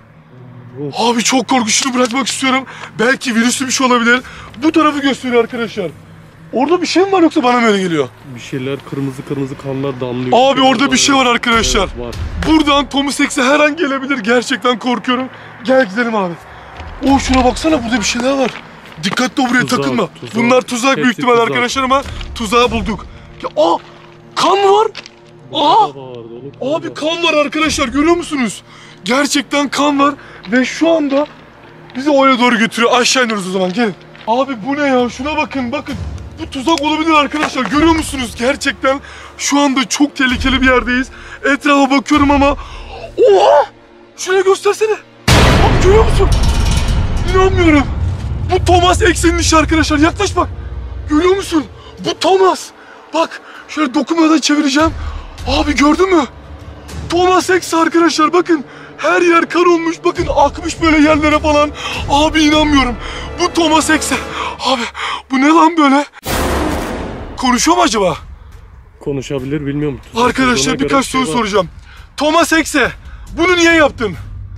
Abi çok korkunç. Şunu bırakmak istiyorum. Belki virüslü bir şey olabilir. Bu tarafı gösteriyor arkadaşlar. Orada bir şey mi var yoksa bana mı öyle geliyor? Bir şeyler kırmızı kırmızı kanlar damlıyor. Abi orada bir şey var arkadaşlar. Evet, var. Buradan Thomas Exe her an gelebilir. Gerçekten korkuyorum. Gel gidelim abi. Oh şuna baksana, burada bir şeyler var. Dikkatli ol, buraya Tuzak, takılma. tuzak. Bunlar tuzak büyük Hepsi ihtimal tuzak. arkadaşlar ama tuzağı bulduk. Ya, aa, kan mı var? Aa, abi kan var arkadaşlar, görüyor musunuz? Gerçekten kan var ve şu anda bizi oraya doğru götürüyor. Aşağı iniyoruz o zaman, gelin. Abi bu ne ya? Şuna bakın, bakın. Bu tuzak olabilir arkadaşlar, görüyor musunuz? Gerçekten şu anda çok tehlikeli bir yerdeyiz. Etrafa bakıyorum ama... Oha! Şuraya göstersene. Abi görüyor musun? İnanmıyorum. Bu Thomas X'in işi arkadaşlar. Yaklaş bak. Görüyor musun? Bu Thomas. Bak şöyle dokunmadan çevireceğim. Abi gördün mü? Thomas X arkadaşlar, bakın. Her yer kan olmuş. Bakın akmış böyle yerlere falan. Abi inanmıyorum. Bu Thomas X'e. Abi bu ne lan böyle? Konuşuyor mu acaba? Konuşabilir, bilmiyorum. Arkadaşlar birkaç soru soracağım. Thomas X'e bunu niye yaptın?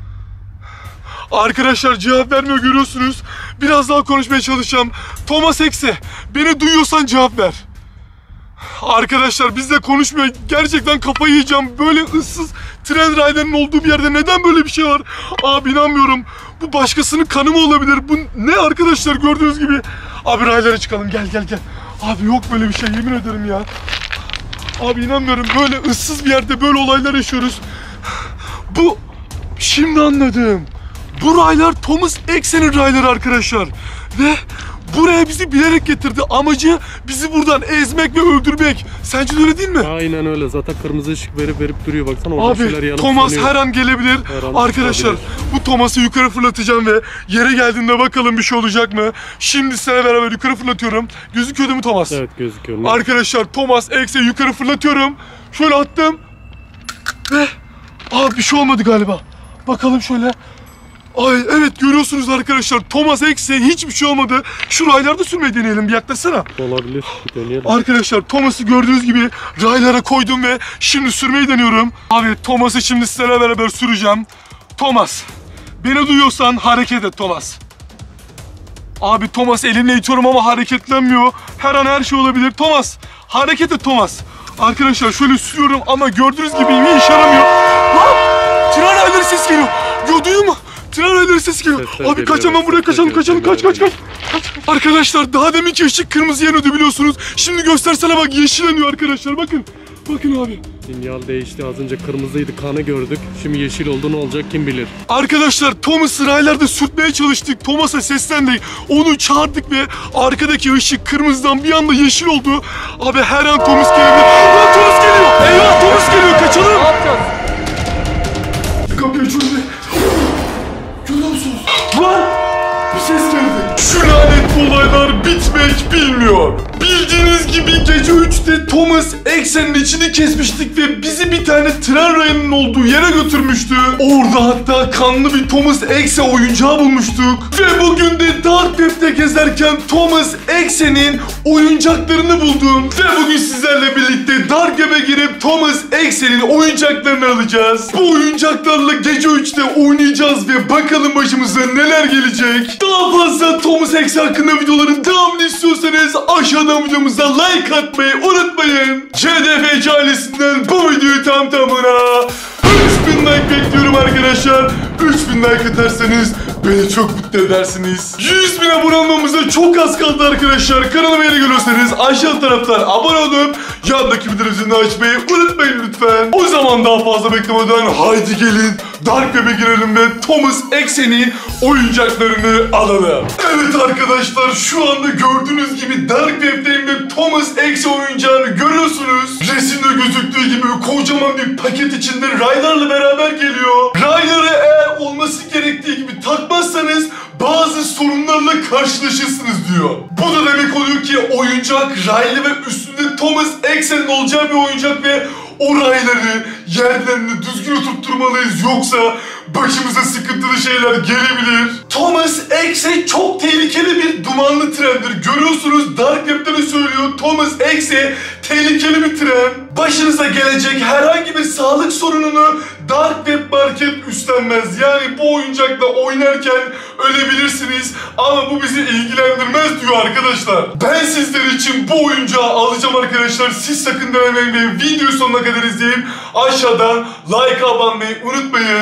Arkadaşlar cevap vermiyor, görüyorsunuz. Biraz daha konuşmaya çalışacağım. Thomas X'e beni duyuyorsan cevap ver. Arkadaşlar bizle konuşmuyor. Gerçekten kafayı yiyeceğim. Böyle ıssız tren raylarının olduğu bir yerde neden böyle bir şey var? Abi inanmıyorum. Bu başkasının kanı mı olabilir? Bu ne arkadaşlar, gördüğünüz gibi. Abi raylara çıkalım, gel gel gel. Abi yok böyle bir şey, yemin ederim ya. Abi inanmıyorum, böyle ıssız bir yerde böyle olaylar yaşıyoruz. Bu, şimdi anladım. Bu raylar Thomas X'in rayları arkadaşlar. Ve buraya bizi bilerek getirdi. Amacı bizi buradan ezmek ve öldürmek. Sence de öyle değil mi? Aynen öyle. Zaten kırmızı ışık verip verip duruyor. Baksana orada şeyler Abi yanıp Thomas sönüyor. her an gelebilir. Her an Arkadaşlar olabilir. bu Thomas'ı yukarı fırlatacağım ve yere geldiğinde bakalım bir şey olacak mı? Şimdi seninle beraber yukarı fırlatıyorum. Gözüküyor değil mi Thomas? Evet, gözüküyor. Arkadaşlar Thomas X'e yukarı fırlatıyorum. Şöyle attım. Ve abi bir şey olmadı galiba. Bakalım şöyle. Ay evet, görüyorsunuz arkadaşlar, Thomas X'e hiçbir şey olmadı. Şu raylarda sürmeyi deneyelim, bir yaklaşsana. Olabilir. Bir deneyelim. Arkadaşlar Thomas'ı gördüğünüz gibi raylara koydum ve şimdi sürmeyi deniyorum. Abi Thomas'ı şimdi sizlerle beraber süreceğim. Thomas, beni duyuyorsan hareket et Thomas. Abi Thomas elimle itiyorum ama hareketlenmiyor. Her an her şey olabilir. Thomas hareket et Thomas. Arkadaşlar şöyle sürüyorum ama gördüğünüz gibi bir işe yaramıyor. Lan! Tren rayları ses geliyor. Gördün mü? Tren rayları ses geliyor. Sesler Abi geliyor, kaç, hemen buraya sesler kaçalım geliyor, kaçalım kaç kaç geliyor. kaç. Kaç. Arkadaşlar daha deminki ışık kırmızı yanıyordu biliyorsunuz. Şimdi göstersene bak, yeşil yanıyor arkadaşlar, bakın. Bakın abi. Sinyal değişti. Az önce kırmızıydı, kanı gördük. Şimdi yeşil oldu, ne olacak kim bilir. Arkadaşlar Thomas'ı raylarda sürtmeye çalıştık. Thomas'a seslendik. Onu çağırdık ve arkadaki ışık kırmızıdan bir anda yeşil oldu. Abi her an Thomas gelebilir. Lan Thomas geliyor. Eyvah, Thomas geliyor, kaçalım. Ne yapacağız? Kapıyı açıyorum ve... Görüyor musunuz? Lan! Bir ses geldi. Şu lanetli olaylar bitmek bilmiyor. Bildiğiniz gibi gece üçte Thomas X'in içini kesmiştik ve bizi bir tane tren rayının olduğu yere götürmüştü. Orada hatta kanlı bir Thomas X'e oyuncağı bulmuştuk. Ve bugün de Dark Web'de gezerken Thomas X'in oyuncaklarını buldum. Ve bugün sizlerle birlikte Dark Web'e girip Thomas X'in oyuncaklarını alacağız. Bu oyuncaklarla gece üçte oynayacağız ve bakalım başımıza neler gelecek. Daha fazla Thomas X hakkında videoların devamını istiyorsanız aşağıdan videomuza like atmayı unutmayın. C D F C ailesinden bu videoyu tam tamına üç bin like bekliyorum arkadaşlar. üç bin like atarsanız beni çok mutlu edersiniz. yüz bin abone olmamıza çok az kaldı arkadaşlar. Kanalıma yeni geliyorsanız aşağı taraftan abone olup yandaki bildirim zilini açmayı unutmayın lütfen. O zaman daha fazla beklemeden haydi gelin Dark Web'e girelim ve Thomas X'in oyuncaklarını alalım. Evet arkadaşlar, şu anda gördüğünüz gibi Dark Web'deyim ve Thomas X oyuncağını görüyorsunuz. Resimde gözüktüğü gibi kocaman bir paket içinde raylarla beraber geliyor. Rayları eğer olması gerektiği gibi takmazsanız bazı sorunlarla karşılaşırsınız diyor. Bu da demek oluyor ki oyuncak raylı ve üstünde Thomas X'in olacağı bir oyuncak ve o rayları yerlerini düzgün oturtturmalıyız, yoksa başımıza sıkıntılı şeyler gelebilir. Thomas X'e çok tehlikeli bir dumanlı trendir. Görüyorsunuz, Dark Web'de de söylüyor, Thomas X'e tehlikeli bir tren. Başınıza gelecek herhangi bir sağlık sorununu Dark Web Market üstlenmez. Yani bu oyuncakla oynarken ölebilirsiniz ama bu bizi ilgilendirmez diyor arkadaşlar. Ben sizler için bu oyuncağı alacağım arkadaşlar. Siz sakın denemeyin ve videoyu sonuna kadar izleyip aşağıdan like abonmayı unutmayın. Yakın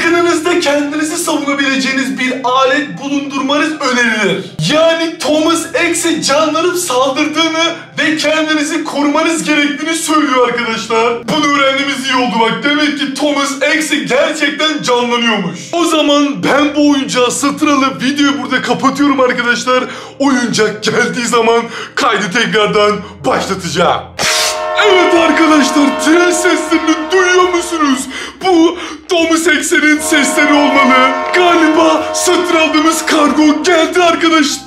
Yakınınızda kendinizi savunabileceğiniz bir alet bulundurmanız önerilir. Yani Thomas X'e canlanıp saldırdığını ve kendinizi korumanız gerektiğini söylüyor arkadaşlar. Bunu öğrendiğimiz iyi oldu bak. Demek ki Thomas X'e gerçekten canlanıyormuş. O zaman ben bu oyuncağı satın alıp videoyu burada kapatıyorum arkadaşlar. Oyuncak geldiği zaman kaydı tekrardan başlatacağım. Evet arkadaşlar, tren seslerini duyuyor musunuz? Bu Thomas X'in sesleri olmalı. Galiba satın aldığımız kargo geldi arkadaşlar.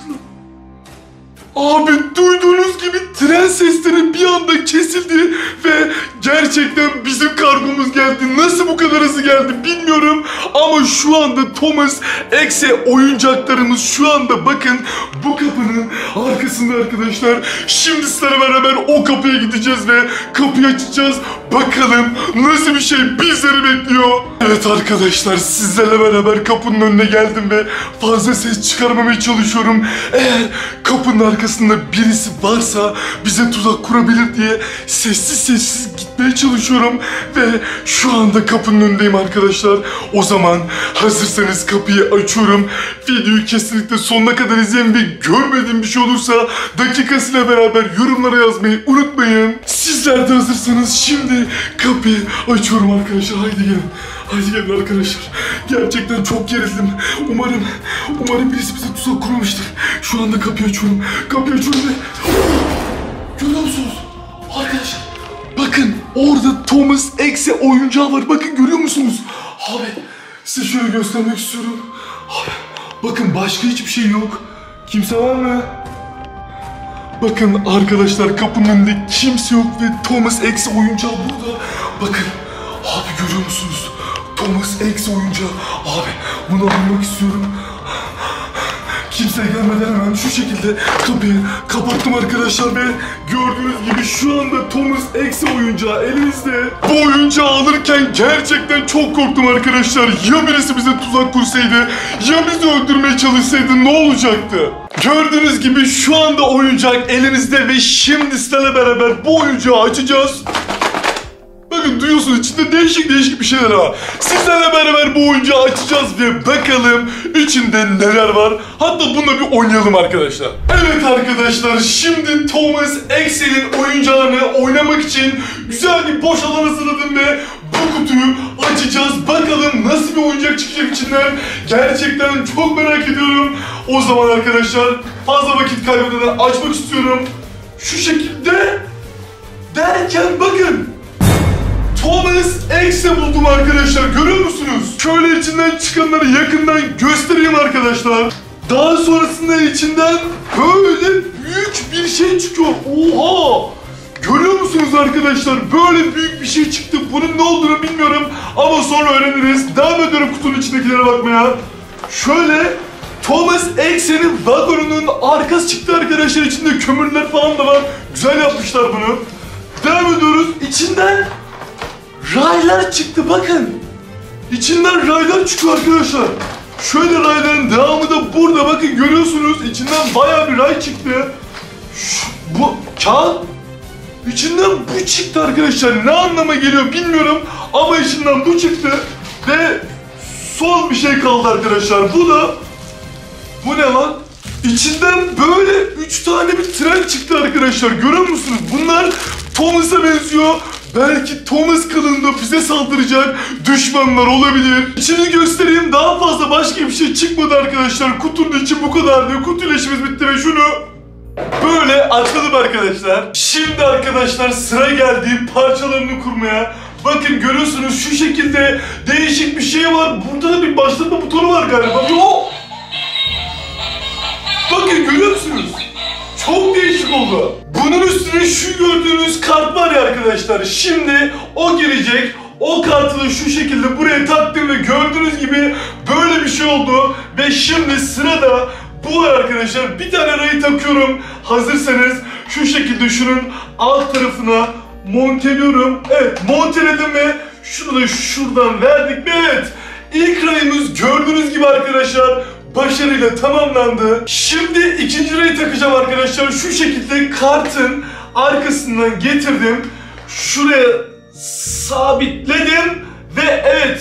Abi duyduğunuz gibi tren sesleri bir anda kesildi ve gerçekten bizim kargomuz geldi. Nasıl bu kadar hızlı geldi bilmiyorum ama şu anda Thomas X'e oyuncaklarımız şu anda bakın bu kapının arkasında arkadaşlar. Şimdi sizlerle beraber o kapıya gideceğiz ve kapıyı açacağız. Bakalım nasıl bir şey bizleri bekliyor. Evet arkadaşlar, sizlerle beraber kapının önüne geldim ve fazla ses çıkarmamaya çalışıyorum. Eğer kapının arkasında arkasında birisi varsa bize tuzak kurabilir diye sessiz sessiz gitmeye çalışıyorum ve şu anda kapının önündeyim arkadaşlar. O zaman hazırsanız kapıyı açıyorum. Videoyu kesinlikle sonuna kadar izleyin ve görmediğim bir şey olursa dakikasıyla beraber yorumlara yazmayı unutmayın. Sizler de hazırsanız şimdi kapıyı açıyorum arkadaşlar. Haydi gelin. Haydi gelin arkadaşlar. Gerçekten çok gerildim. Umarım, umarım birisi bize tuzak kurmamıştır. Şu anda kapıyı açıyorum. Kapıyı açıyorum ve... Görüyor musunuz? Arkadaşlar bakın orada Thomas X'e oyuncağı var. Bakın görüyor musunuz? Abi size şöyle göstermek istiyorum. Abi bakın başka hiçbir şey yok. Kimse var mı? Bakın arkadaşlar kapının önünde kimse yok ve Thomas X'e oyuncağı burada. Bakın abi görüyor musunuz? Thomas X oyuncağı. Abi bunu almak istiyorum. Kimse gelmeden hemen şu şekilde kapıyı kapattım arkadaşlar ve gördüğünüz gibi şu anda Thomas X oyuncağı elimizde. Bu oyuncağı alırken gerçekten çok korktum arkadaşlar. Ya birisi bize tuzak kursaydı, ya bizi öldürmeye çalışsaydı ne olacaktı? Gördüğünüz gibi şu anda oyuncak elimizde ve şimdi sizlerle beraber bu oyuncağı açacağız. Bakın duyuyorsunuz, içinde değişik değişik bir şeyler var. Sizlerle beraber bu oyuncağı açacağız ve bakalım içinde neler var. Hatta bununla bir oynayalım arkadaşlar. Evet arkadaşlar, şimdi Thomas X'in oyuncağını oynamak için güzel bir boş alan hazırladım ve bu kutuyu açacağız. Bakalım nasıl bir oyuncak çıkacak içinden. Gerçekten çok merak ediyorum. O zaman arkadaşlar fazla vakit kaybetmeden açmak istiyorum. Şu şekilde derken bakın. Thomas X'e buldum arkadaşlar, görüyor musunuz? Şöyle içinden çıkanları yakından göstereyim arkadaşlar. Daha sonrasında içinden böyle büyük bir şey çıkıyor. Oha! Görüyor musunuz arkadaşlar? Böyle büyük bir şey çıktı. Bunun ne olduğunu bilmiyorum ama sonra öğreniriz. Devam ediyorum kutunun içindekilere bakmaya. Şöyle Thomas X'in vagonunun arkası çıktı arkadaşlar. İçinde kömürler falan da var. Güzel yapmışlar bunu. Devam ediyoruz. İçinden raylar çıktı bakın. İçinden raylar çıkıyor arkadaşlar. Şöyle rayların devamı da burada bakın, görüyorsunuz. İçinden bayağı bir ray çıktı. Şu, bu kağıt. İçinden bu çıktı arkadaşlar. Ne anlama geliyor bilmiyorum ama içinden bu çıktı. Ve son bir şey kaldı arkadaşlar. Bu da, bu ne lan? İçinden böyle üç tane bir tren çıktı arkadaşlar. Görüyor musunuz? Bunlar Thomas'a benziyor. Belki Thomas kılığında bize saldıracak düşmanlar olabilir. İçini göstereyim, daha fazla başka bir şey çıkmadı arkadaşlar. Kutunun içi bu kadardı. Kutuyla işimiz bitti ve şunu böyle açalım arkadaşlar. Şimdi arkadaşlar sıra geldi parçalarını kurmaya. Bakın görüyorsunuz şu şekilde değişik bir şey var. Burada da bir başlatma butonu var galiba. Yo! Bakın görüyor musunuz? Çok değişik oldu. Bunun üstüne şu gördüğünüz kart var ya arkadaşlar. Şimdi o girecek. O kartı da şu şekilde buraya taktım ve gördüğünüz gibi böyle bir şey oldu. Ve şimdi sırada bu var arkadaşlar. Bir tane rayı takıyorum. Hazırsanız şu şekilde şunun alt tarafına monteliyorum. Evet, monteledim ve şunu da şuradan verdik. Evet, ilk rayımız gördüğünüz gibi arkadaşlar başarıyla tamamlandı. Şimdi ikinci rayı takacağım arkadaşlar. Şu şekilde kartın arkasından getirdim. Şuraya sabitledim. Ve evet, bu da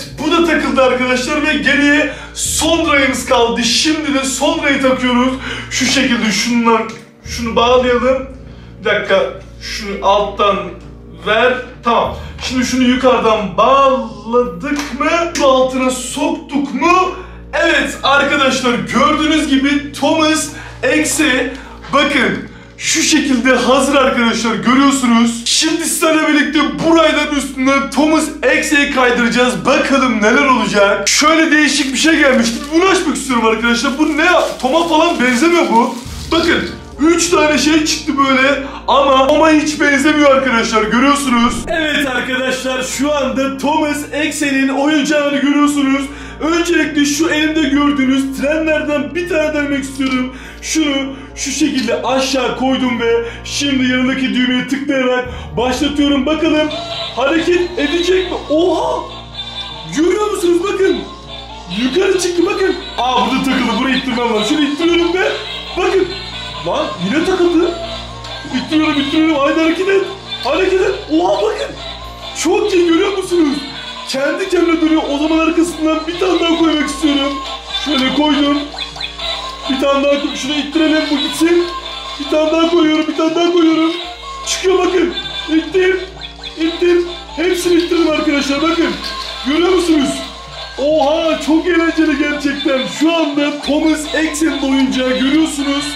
da takıldı arkadaşlar ve geriye son rayımız kaldı. Şimdi de son rayı takıyoruz. Şu şekilde şundan şunu bağlayalım. Bir dakika, şunu alttan ver. Tamam. Şimdi şunu yukarıdan bağladık mı? Şu altına soktuk mu? Evet arkadaşlar, gördüğünüz gibi Thomas X'e bakın şu şekilde hazır arkadaşlar, görüyorsunuz. Şimdi sizlerle birlikte bu rayların üstünden Thomas X'e kaydıracağız. Bakalım neler olacak. Şöyle değişik bir şey gelmişti. Bunu açmak istiyorum arkadaşlar. Bu ne? Tom'a falan benzemiyor bu. Bakın. Üç tane şey çıktı böyle ama ama hiç benzemiyor arkadaşlar, görüyorsunuz. Evet arkadaşlar, şu anda Thomas X'in oyuncağını görüyorsunuz. Öncelikle şu elimde gördüğünüz trenlerden bir tane denemek istiyorum. Şunu şu şekilde aşağı koydum ve şimdi yanındaki düğmeye tıklayarak başlatıyorum. Bakalım hareket edecek mi? Oha! Görüyor musunuz? Bakın. Yukarı çıktı bakın. Aa, burada takıldı. Burayı ittirmem var. Şunu ittiriyorum ve bakın. Lan yine takıldı. İttiriyorum ittiriyorum. Haydi hareket et. Hareket et. Oha bakın. Çok iyi, görüyor musunuz? Kendi kendine dönüyor. O zaman arkasından bir tane daha koymak istiyorum. Şöyle koydum. Bir tane daha koy. Şunu ittirelim, bu gitsin. Bir tane daha koyuyorum. Bir tane daha koyuyorum. Çıkıyor bakın. İttir. İttir. Hepsini ittirdim arkadaşlar. Bakın. Görüyor musunuz? Oha, çok eğlenceli gerçekten. Şu anda Thomas X'in oyuncağı görüyorsunuz.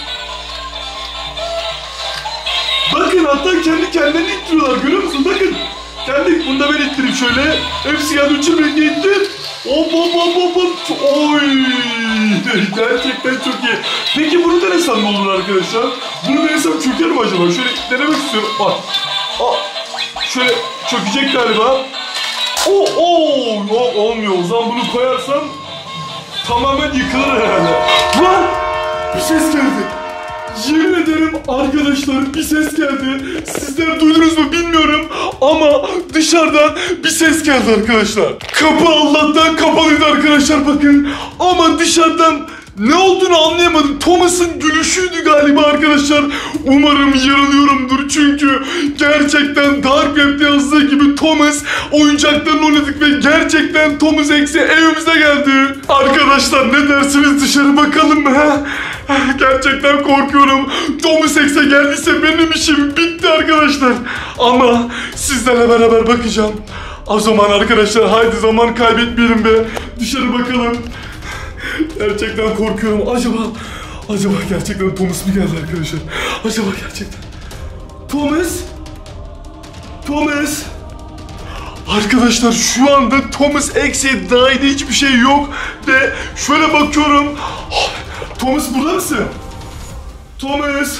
Bakın hatta kendi kendilerini ittiriyorlar, görüyor musun? Bakın. Kendi, bunu da ben ittireyim şöyle. Hepsi geldi, üçün rengi ittir. Hop hop hop hop hop. Oy. Gerçekten çok iyi. Peki bunu denesem ne olur arkadaşlar? Bunu denesem çöker mi acaba? Şöyle denemek istiyorum. Bak. Aa. Şöyle çökecek galiba. Oo, oo. Yok, olmuyor. O zaman bunu koyarsam tamamen yıkılır herhalde. Lan! Bir ses geldi. Yemin ederim arkadaşlar, bir ses geldi. Sizler duydunuz mu bilmiyorum ama dışarıdan bir ses geldi arkadaşlar. Kapı Allah'tan kapalıydı arkadaşlar, bakın. Ama dışarıdan ne olduğunu anlayamadım. Thomas'ın gülüşüydü galiba arkadaşlar. Umarım yanılıyorumdur çünkü gerçekten Dark Web'de yazdığı gibi Thomas oyuncaklarını oynadık ve gerçekten Thomas X'e evimize geldi. Arkadaşlar ne dersiniz, dışarı bakalım mı? He? Gerçekten korkuyorum. Thomas X'e geldiyse benim işim bitti arkadaşlar. Ama sizlerle beraber bakacağım. O zaman arkadaşlar haydi zaman kaybetmeyelim be. Dışarı bakalım. Gerçekten korkuyorum. Acaba, acaba gerçekten Thomas mı geldi arkadaşlar? Acaba gerçekten Thomas? Thomas? Arkadaşlar şu anda Thomas X'e dair hiçbir şey yok ve şöyle bakıyorum. Thomas burada mısın? Thomas?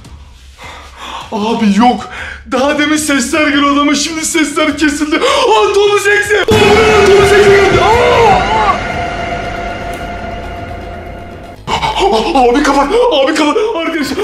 Abi yok. Daha demin sesler geliyordu ama şimdi sesler kesildi. Aa, Thomas X'e! Thomas X'e geldi. Aa! Abi kapat, abi kapat, arkadaşlar.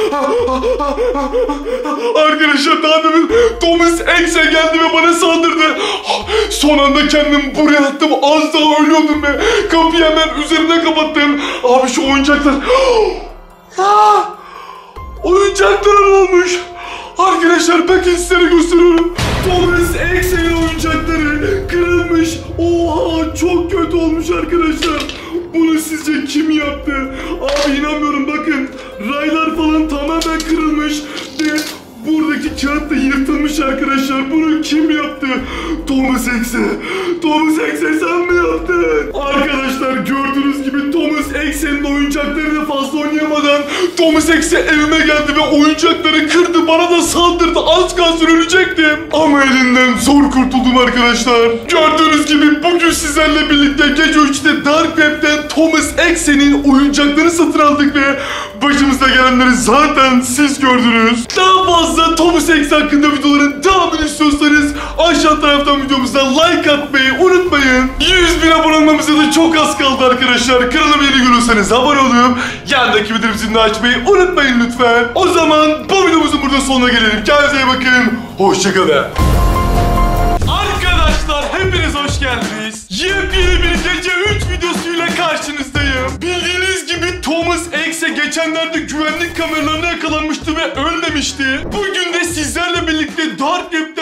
Arkadaşlar daha demin Thomas X'e geldi ve bana saldırdı. Son anda kendimi buraya attım, az daha ölüyordum ve kapıyı hemen üzerine kapattım. Abi şu oyuncaklar. Aa, oyuncaklar olmuş. Arkadaşlar bakın size gösteriyorum. Thomas X'in oyuncakları kırılmış. Oha, çok kötü olmuş arkadaşlar. Bunu sizce kim yaptı? Abi inanmıyorum, bakın. Raylar falan tamamen kırılmış. Ve buradaki kağıt da yırtılmış arkadaşlar. Bunu kim yaptı? Thomas X'e. Thomas X'e sen mi yaptın? Arkadaşlar gördüğünüz gibi Thomas X'in oyuncaklarını fazla oynayamadan Thomas X'e evime geldi ve oyuncakları kırdı. Bana da saldırdı. Az kalsın ölecektim. Ama elinden zor kurtuldum arkadaşlar. Gördüğünüz gibi bugün sizlerle birlikte gece üçte Dark Web'den Thomas X'in oyuncaklarını satın aldık ve başımıza gelenleri zaten siz gördünüz. Daha fazla Thomas X hakkında videoların devamını istiyorsanız aşağı taraftan videomuza like atmayı unutmayın. yüz bin abone olmamıza da çok az kaldı arkadaşlar. Kanalıma yeni görüyorsanız abone olup yandaki bildirim zilini açmayı unutmayın lütfen. O zaman bu videomuzun burada sonuna gelelim. Kendinize iyi bakın. Hoşçakalın. Arkadaşlar hepiniz hoş geldiniz. Yepyeni bir gece üç videosuyla karşınızdayım. Bildiğiniz gibi Thomas X'e geçenlerde güvenlik kameralarına yakalanmıştı ve ölmemişti. Bugün de sizlerle birlikte Dark Web'de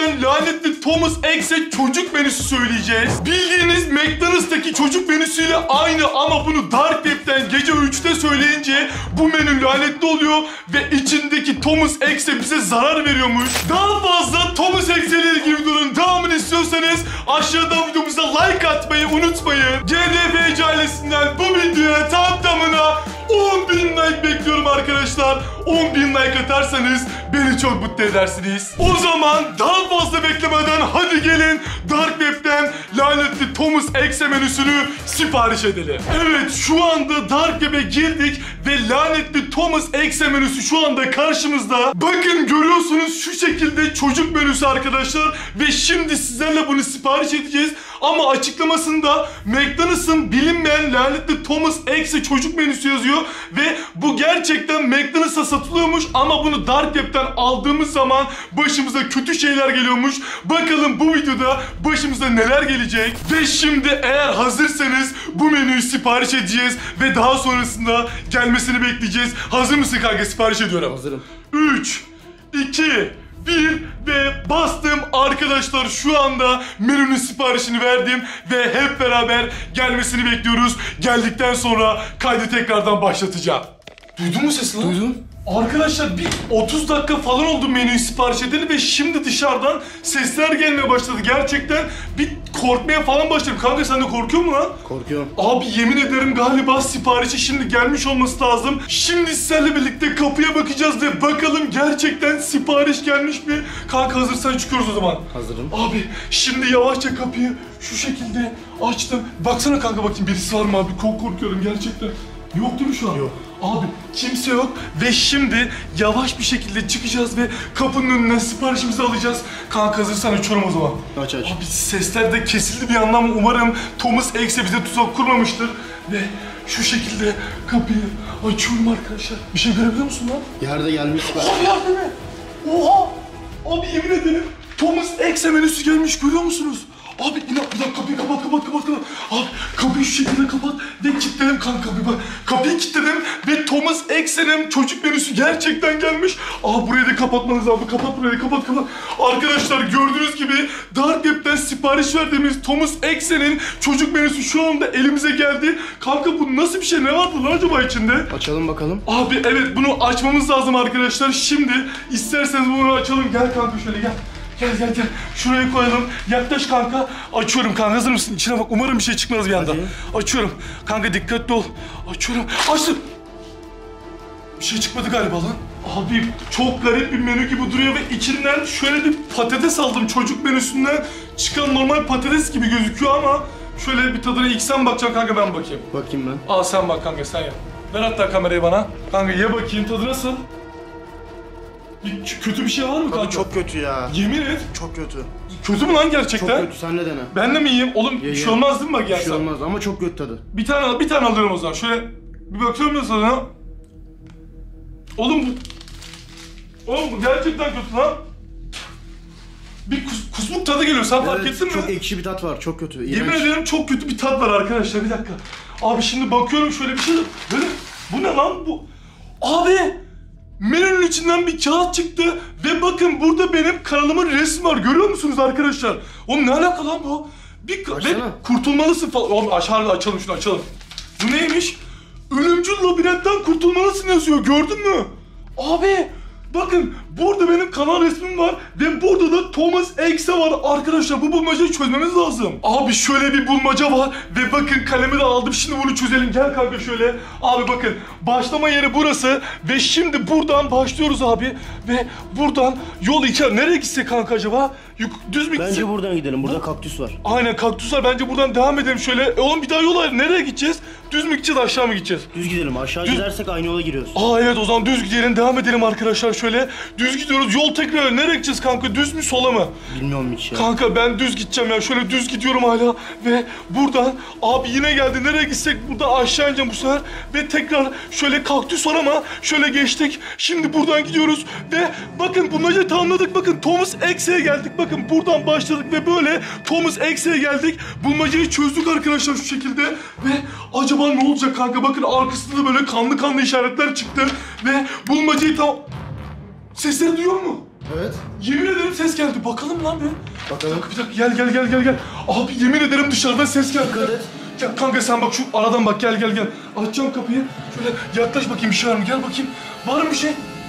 gerçekten lanetli Thomas X'e çocuk menüsü söyleyeceğiz. Bildiğiniz McDonald's'taki çocuk menüsüyle aynı ama bunu Dark Web'den gece üçte söyleyince bu menü lanetli oluyor ve içindeki Thomas X'e bize zarar veriyormuş. Daha fazla Thomas X ile ilgili videoların devamını istiyorsanız aşağıdan videomuza like atmayı unutmayın. G D F C ailesinden bu videoya tam tamına on bin like bekliyorum arkadaşlar. on bin like atarsanız beni çok mutlu edersiniz. O zaman daha fazla beklemeden hadi gelin Dark Web'den lanetli Thomas X'e menüsünü sipariş edelim. Evet, şu anda Dark Web'e girdik ve lanetli Thomas X'e menüsü şu anda karşımızda. Bakın görüyorsunuz şu şekilde çocuk menüsü arkadaşlar ve şimdi sizlerle bunu sipariş edeceğiz. Ama açıklamasında McDonald's'ın bilinmeyen lanetli Thomas X'e çocuk menüsü yazıyor ve bu gerçekten McDonald's'a satılıyormuş ama bunu Dark Web'den aldığımız zaman başımıza kötü şeyler geliyormuş. Bakalım bu videoda başımıza neler gelecek. Ve şimdi eğer hazırsanız bu menüyü sipariş edeceğiz ve daha sonrasında gelmesini bekleyeceğiz. Hazır mısın kanka? Sipariş ediyorum. Hazırım. üç, iki, bir ve bastım arkadaşlar, şu anda menünün siparişini verdim ve hep beraber gelmesini bekliyoruz. Geldikten sonra kaydı tekrardan başlatacağım. Duydun mu sesini? Duydum. Arkadaşlar bir otuz dakika falan oldu menüyü sipariş edeli ve şimdi dışarıdan sesler gelmeye başladı. Gerçekten bir korkmaya falan başladım. Kanka sen de korkuyor musun lan? Korkuyorum. Abi yemin ederim galiba siparişi şimdi gelmiş olması lazım. Şimdi sizlerle birlikte kapıya bakacağız ve bakalım gerçekten sipariş gelmiş mi? Kanka hazırsan çıkıyoruz o zaman. Hazırım. Abi şimdi yavaşça kapıyı şu şekilde açtım. Baksana kanka, bakayım birisi var mı abi? Çok korkuyorum gerçekten. Yok değil mi şu an? Yok. Abi kimse yok ve şimdi yavaş bir şekilde çıkacağız ve kapının önünden siparişimizi alacağız. Kanka hazırsan açıyorum o zaman. Aç aç. Abi sesler de kesildi bir yandan, umarım Thomas X'e bize tuzak kurmamıştır. Ve şu şekilde kapıyı açıyorum arkadaşlar. Bir şey görebiliyor musun lan? Yerde gelmiş. Abi yardım et. Oha! Abi yemin ederim Thomas X'e menüsü gelmiş, görüyor musunuz? Abi inan, bir dakika kapıyı kapat kapat kapat kapat. Abi kapıyı şu şekilde kapat ve kilitledim kanka, bir bak. Kapıyı kilitledim ve Thomas X'in çocuk menüsü gerçekten gelmiş. Aa burayı da kapatmanız abi, kapat burayı, kapat kapat. Arkadaşlar gördüğünüz gibi Dark Web'den sipariş verdiğimiz Thomas X'in çocuk menüsü şu anda elimize geldi. Kanka bu nasıl bir şey, ne vardı lan acaba içinde? Açalım bakalım. Abi evet, bunu açmamız lazım arkadaşlar. Şimdi isterseniz bunu açalım. Gel kanka şöyle gel. Gel gel gel. Şuraya koyalım. Yaklaş kanka. Açıyorum kanka. Hazır mısın? İçine bak. Umarım bir şey çıkmaz bir anda. Hadi. Açıyorum. Kanka dikkatli ol. Açıyorum. Açtım. Bir şey çıkmadı galiba lan. Abi çok garip bir menü gibi duruyor ve içinden şöyle bir patates aldım. Çocuk menüsünden çıkan normal patates gibi gözüküyor ama şöyle bir tadına ilk sen bakacaksın kanka, ben bakayım. Bakayım ben. Al sen bak kanka, sen yap. Ver hatta kamerayı bana. Kanka ye bakayım, tadı nasıl? Bir, kötü bir şey var mı kanka? Çok kötü ya. Yemin et. Çok kötü. Kötü mü lan gerçekten? Çok kötü, sen de dene. Ben de mi yiyeyim? Oğlum Ye, bir şey ye. olmaz değil mi bak Bir şey yersen? olmaz ama çok kötü tadı. Bir tane al, bir tane alıyorum o zaman. Şöyle bir bakıyorum da sana. Oğlum bu... Oğlum bu gerçekten kötü lan. Bir kus, kusmuk tadı geliyor, sen fark ettin mi? Çok ekşi bir tat var, çok kötü. İğrenç. Yemin ederim çok kötü bir tat var arkadaşlar, bir dakika. Abi şimdi bakıyorum şöyle bir şey, böyle bu ne lan bu? Abi menünün içinden bir kağıt çıktı ve bakın burada benim kanalımın resmi var, görüyor musunuz arkadaşlar? Oğlum ne alaka lan bu? Bir ve kurtulmalısın falan. Oğlum aşağıda açalım şunu, açalım. Bu neymiş? Ölümcül labirentten kurtulmalısın yazıyor, gördün mü? Abi bakın burada benim kanal resmim var ve burada da Thomas X'e var arkadaşlar. Bu bulmacayı çözmemiz lazım. Abi şöyle bir bulmaca var ve bakın kalemi de aldım, şimdi bunu çözelim. Gel kanka şöyle. Abi bakın başlama yeri burası ve şimdi buradan başlıyoruz abi ve buradan yol iki. Nereye gitsek kanka acaba? Yuk, düz mü gitsek? Bence buradan gidelim, burada kaktüs var. Aynen kaktüs var, bence buradan devam edelim şöyle. E oğlum bir daha yol ayrı, nereye gideceğiz? Düz mü gideceğiz, aşağı mı gideceğiz? Düz gidelim, aşağı Düz- gidersek aynı yola giriyoruz. Aa evet, o zaman düz gidelim, devam edelim arkadaşlar şöyle. Düz gidiyoruz, yol tekrar nereye gideceğiz kanka, düz mü sola mı? Bilmiyorum hiç ya. Kanka ben düz gideceğim ya, şöyle düz gidiyorum hala ve buradan abi yine geldi, nereye gitsek burada aşağı ineceğim bu sefer ve tekrar şöyle kaktüs var ama şöyle geçtik, şimdi buradan gidiyoruz ve bakın bulmacayı tamamladık. Bakın Thomas X'e geldik, bakın buradan başladık ve böyle Thomas X'e geldik, bulmacayı çözdük arkadaşlar şu şekilde ve acaba ne olacak kanka, bakın arkasında da böyle kanlı kanlı işaretler çıktı ve bulmacayı tam... Sesleri duyuyor mu? Evet. Yemin ederim ses geldi. Bakalım lan bir. Bakalım. Bir dakika gel gel gel gel gel. Abi yemin ederim dışarıdan ses geldi. Dikkat et. Ya kanka sen bak şu aradan bak gel gel gel. Açacağım kapıyı. Şöyle yaklaş bakayım bir şey var mı? Gel bakayım. Var mı bir şey?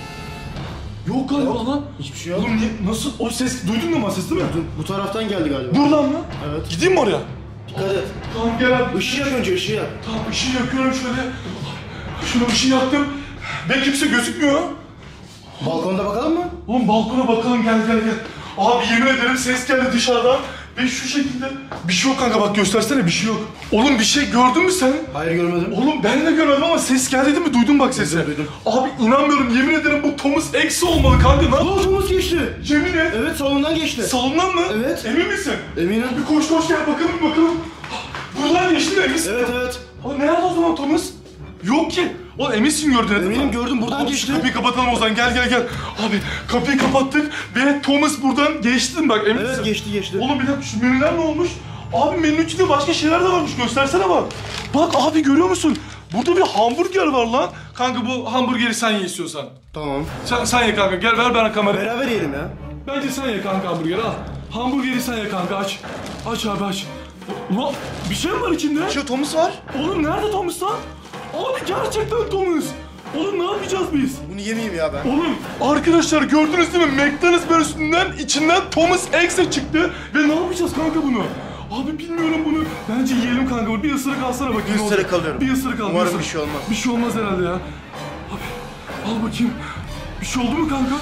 Yok galiba Yok, lan. hiçbir şey yok. Oğlum niye, nasıl o ses duydun mu ama ses değil mi? Bu taraftan geldi galiba. Buradan mı? Evet. Gideyim mi oraya? Dikkat et. Tamam gel abi. Işığı yak önce, ışığı yak. Tamam ışığı yakıyorum şöyle. Şuna ışığı yaktım. Ve kimse gözükmüyor. Balkonda bakalım mı? Oğlum balkona bakalım gel gel gel. Abi yemin ederim ses geldi dışarıdan. Ve şu şekilde. Bir şey yok kanka bak göstersene bir şey yok. Oğlum bir şey gördün mü sen? Hayır görmedim. Oğlum ben de görmedim ama ses geldi değil mi? Duydun bak sesi. Duydum, duydum. Abi inanmıyorum yemin ederim bu Thomas X olmalı kanka. Ne Aa, Thomas geçti. Yemin et. Evet, salondan geçti. Salondan mı? Evet. Emin misin? Eminim. Bir koş koş gel bakalım bakalım. Buradan geçti mi eminsin? Evet, evet. Aa, nerede o zaman Thomas? Yok ki. Oğlum eminsin gördün değil mi? Eminim gördüm, buradan Abi, geçti. şu kapıyı kapatalım o zaman gel gel gel. Abi kapıyı kapattık ve Thomas buradan geçti bak emin misin? Evet, geçti geçti. Oğlum bir dakika şu menüler ne olmuş? Abi menünün içinde başka şeyler de varmış göstersene bak. Bak abi görüyor musun? Burada bir hamburger var lan. Kanka bu hamburgeri sen ye istiyorsan. Tamam. Sen, sen ye kanka gel ver bana kamerayı. Beraber yiyelim ya. Bence sen ye kanka hamburgeri al. Hamburgeri sen ye kanka aç. Aç abi aç. Ulan bir şey mi var içinde? Şu Thomas var. Oğlum nerede Thomas lan? Abi gerçekten Thomas. Oğlum ne yapacağız biz? Bunu yemeyeyim ya ben. Oğlum arkadaşlar gördünüz değil mi? McDonald's menüsünden içinden Thomas X'e çıktı. Ve ne yapacağız kanka bunu? Abi bilmiyorum bunu. Bence yiyelim kanka. Bir ısırık alsana bakayım. Bir ısırık alıyorum. Bir ısırık al. Umarım ısırık. bir şey olmaz. Bir şey olmaz herhalde ya. Abi al bakayım. Bir şey oldu mu kanka?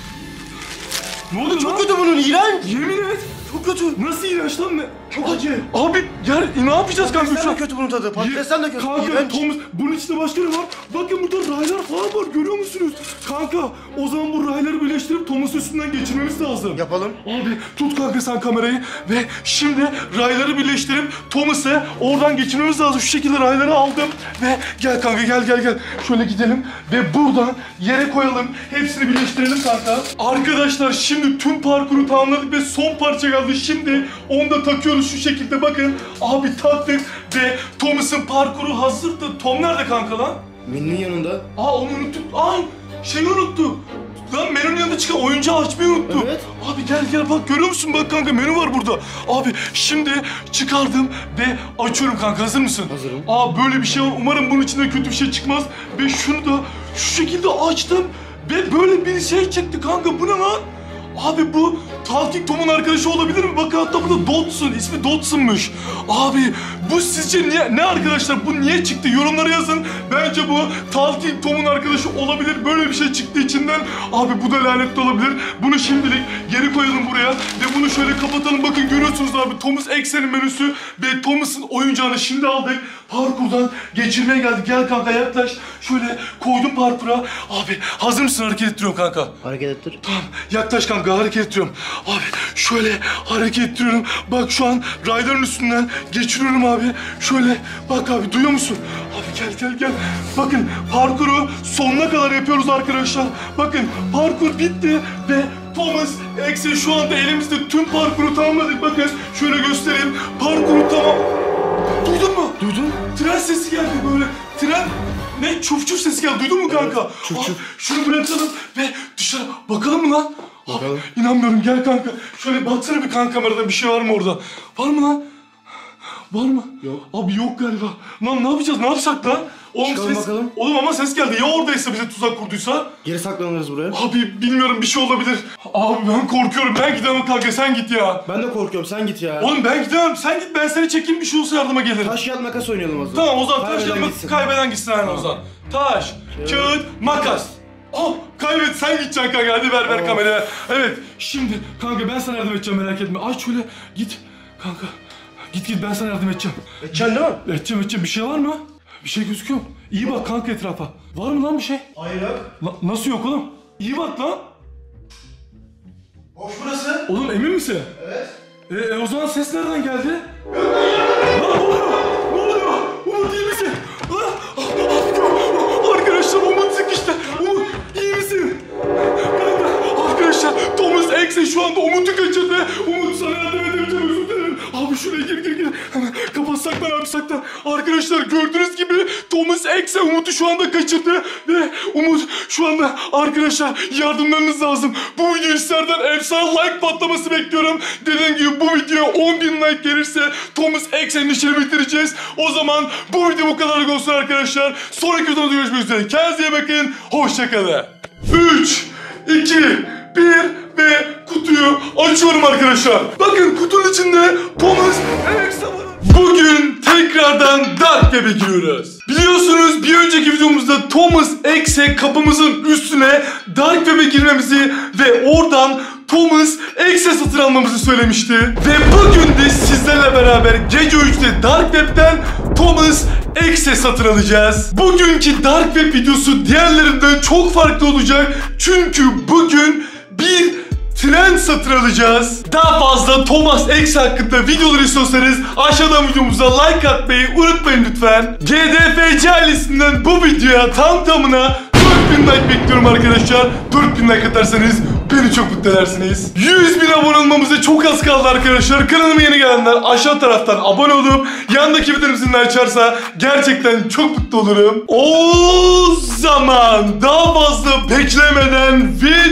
Ne oldu Çok lan? kötü bunun, iğrenç. Yemin et. Çok kötü. Nasıl iğrenç lan? Ne? Çok acı. Abi gel ne yapacağız kanka şu Patatesten an? de kötü bunun tadı. Patatesten de kötü. Kanka İğrenç. Thomas, bunun içinde başka ne var? Bakın burada raylar falan var görüyor musunuz? Kanka o zaman bu rayları birleştirip Thomas'ın üstünden geçirmemiz lazım. Yapalım. Abi tut kanka sen kamerayı ve şimdi rayları birleştirip Thomas'ı oradan geçirmemiz lazım. Şu şekilde rayları aldım ve gel kanka gel gel gel. Şöyle gidelim ve buradan yere koyalım. Hepsini birleştirelim kanka. Arkadaşlar şimdi tüm parkuru tamamladık ve son parça kaldı. Şimdi onu da takıyoruz şu şekilde bakın. Abi taktık ve Thomas'ın parkuru hazırdı. Tom nerede kanka lan? Menünün yanında. Aa onu unuttuk. Ay şeyi unuttuk. Lan menünün yanında çıkan oyuncağı açmayı unuttum. Evet. Abi gel gel bak görüyor musun? Bak kanka menü var burada. Abi şimdi çıkardım ve açıyorum kanka. Hazır mısın? Hazırım. Aa böyle bir şey var. Umarım bunun içinde kötü bir şey çıkmaz. Ve şunu da şu şekilde açtım. Ve böyle bir şey çıktı kanka. Bu ne lan? Abi bu Talking Tom'un arkadaşı olabilir mi? Bakın hatta burada Dodson, ismi Dodson'muş. Abi bu sizce niye, ne arkadaşlar bu niye çıktı? Yorumlara yazın. Bence bu Talking Tom'un arkadaşı olabilir. Böyle bir şey çıktı içinden. Abi bu da lanetli olabilir. Bunu şimdilik geri koyalım buraya. Ve bunu şöyle kapatalım. Bakın görüyorsunuz abi Thomas X'in menüsü. Ve Thomas'ın oyuncağını şimdi aldık. Parkurdan geçirmeye geldik. Gel kanka yaklaş. Şöyle koydum parkura. Abi hazır mısın? Hareket ettiriyorum kanka. Hareket ettir. Tamam yaklaş kanka hareket ettiriyorum. Abi şöyle hareket ettiriyorum. Bak şu an rayların üstünden geçiriyorum abi. Şöyle bak abi duyuyor musun? Abi gel gel gel. Bakın parkuru sonuna kadar yapıyoruz arkadaşlar. Bakın parkur bitti ve Thomas X'e şu anda elimizde tüm parkuru tamamladık. Bakın şöyle göstereyim. Parkuru tamam. Duydun mu? Duydun? Tren sesi geldi böyle. Tren ne çuf çuf sesi geldi. Duydun mu kanka? Evet, çuf çuf. Aa, şunu bırakalım ve dışarı bakalım mı lan? Bakalım. Abi, inanmıyorum gel kanka. Şöyle baksana bir kan kamerada bir şey var mı orada? Var mı lan? Var mı? Yok. Abi yok galiba. Lan ne yapacağız? Ne yapsak lan? Oğlum Çıkalım ses... bakalım. Oğlum ama ses geldi. Ya oradaysa bize tuzak kurduysa? Geri saklanırız buraya. Abi bilmiyorum bir şey olabilir. Abi ben korkuyorum. Ben gidemem kanka sen git ya. Ben de korkuyorum, sen git ya. Oğlum ben gidemem. Sen git ben seni çekeyim bir şey olsa yardıma gelirim. Taş kağıt makas oynayalım o zaman. Tamam o zaman taş Kaybeden kağıt gitsin. kaybeden gitsin aynen o zaman. Taş, kağıt, makas. Oh kaybet sen gideceksin kanka hadi ver ver kamerayı. Evet şimdi kanka ben sana yardım edeceğim merak etme. Ay şöyle git kanka. Git git ben sana yardım edeceğim. Edeceksin değil mi? Edeceğim edeceğim bir şey var mı? Bir şey gözüküyor mu? İyi bak kanka etrafa. Var mı lan bir şey? Hayır yok. La- nasıl yok oğlum? İyi bak lan. Boş burası. Oğlum emin misin? Evet. E, e o zaman ses nereden geldi? Lan ne oluyor? Ne oluyor? Umut iyi misin? Lan, arkadaşlar Umut sıkıştı. Umut iyi misin? Kanka arkadaşlar Thomas X'e şu anda Umut'u kaçırdı. Umut sana yardım edebileceğim özür dilerim. Abi şuraya gir gir gir. Hemen kapat Aa, saklan abi saklan. Arkadaşlar gördüğünüz gibi Thomas Exe Umut'u şu anda kaçırdı. Ve Umut şu anda arkadaşlar yardımlarınız lazım. Bu videoyu sizlerden efsane like patlaması bekliyorum. Dediğim gibi bu videoya on bin like gelirse Thomas Exe'nin işini bitireceğiz. O zaman bu video bu kadar olsun arkadaşlar. Sonraki videoda görüşmek üzere. Kendinize iyi bakın. Hoşçakalın. üç, iki, bir ve kutuyu açıyorum arkadaşlar. Bakın kutunun içinde Thomas Exe var. Bugün tekrardan Dark Web'e giriyoruz. Biliyorsunuz bir önceki videomuzda Thomas Exe kapımızın üstüne Dark Web'e girmemizi ve oradan Thomas Exe satın almamızı söylemişti. Ve bugün de sizlerle beraber gece üçte Dark Web'den Thomas Exe satın alacağız. Bugünkü Dark Web videosu diğerlerinden çok farklı olacak. Çünkü bugün bir tren satın alacağız. Daha fazla Thomas Exe hakkında videoları istiyorsanız aşağıdan videomuza like atmayı unutmayın lütfen. G D F C ailesinden bu videoya tam tamına dört bin like bekliyorum arkadaşlar. dört bin like atarsanız beni çok mutlu edersiniz. yüz bin abone olmamıza çok az kaldı arkadaşlar. Kanalıma yeni gelenler aşağı taraftan abone olup yandaki bildirim zilini açarsa gerçekten çok mutlu olurum. O zaman daha fazla beklemeden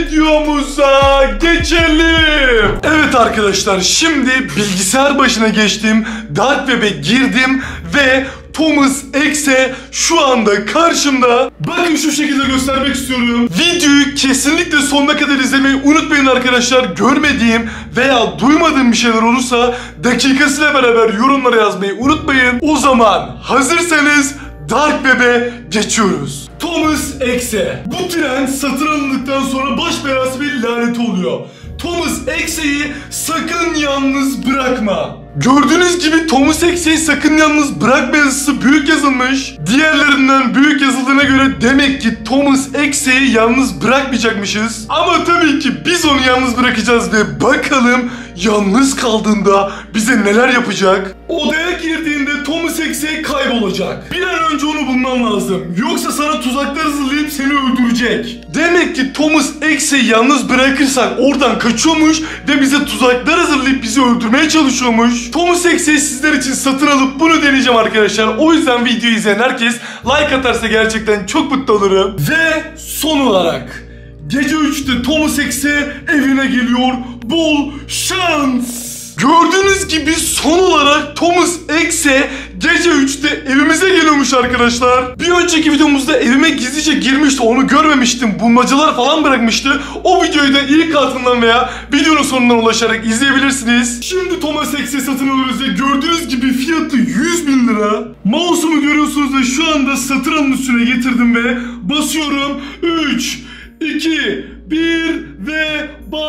videomuza geçelim. Evet arkadaşlar, şimdi bilgisayar başına geçtim. Dark Web'e girdim ve Thomas Exe şu anda karşımda. Bakın şu şekilde göstermek istiyorum. Videoyu kesinlikle sonuna kadar izlemeyi unutmayın arkadaşlar. Görmediğim veya duymadığım bir şeyler olursa dakikasıyla beraber yorumlara yazmayı unutmayın. O zaman hazırsanız Dark Web'e geçiyoruz. Thomas Exe. Bu tren satın alındıktan sonra baş belası bir lanet oluyor. Thomas Exe'yi sakın yalnız bırakma. Gördüğünüz gibi Thomas Exe'yi sakın yalnız bırakma yazısı büyük yazılmış. Diğerlerinden büyük yazıldığına göre demek ki Thomas Exe'yi yalnız bırakmayacakmışız. Ama tabii ki biz onu yalnız bırakacağız ve bakalım yalnız kaldığında bize neler yapacak? Odaya girdiğinde Thomas Exe kaybolacak. Bir an önce onu bulman lazım. Yoksa sana tuzaklar hazırlayıp seni öldürecek. Demek ki Thomas Exe'yi yalnız bırakırsak oradan kaçıyormuş ve bize tuzaklar hazırlayıp bizi öldürmeye çalışıyormuş. Thomas Exe'yi sizler için satın alıp bunu deneyeceğim arkadaşlar. O yüzden videoyu izleyen herkes like atarsa gerçekten çok mutlu olurum. Ve son olarak gece üçte Thomas Exe evine geliyor. Bol şans. Gördüğünüz gibi son olarak Thomas Exe gece üçte evimize geliyormuş arkadaşlar. Bir önceki videomuzda evime gizlice girmişti, onu görmemiştim. Bulmacalar falan bırakmıştı. O videoyu da ilk altından veya videonun sonundan ulaşarak izleyebilirsiniz. Şimdi Thomas Exe satın alıyoruz ve gördüğünüz gibi fiyatı yüz bin lira. Mouse'umu görüyorsunuz ve şu anda satın alın üstüne getirdim ve basıyorum. üç, iki, bir ve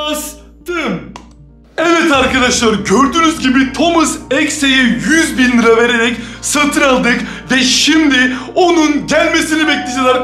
bastım. Evet arkadaşlar, gördüğünüz gibi Thomas Exe'ye yüz bin lira vererek satın aldık ve şimdi onun gelmesini bekleyeceğiz.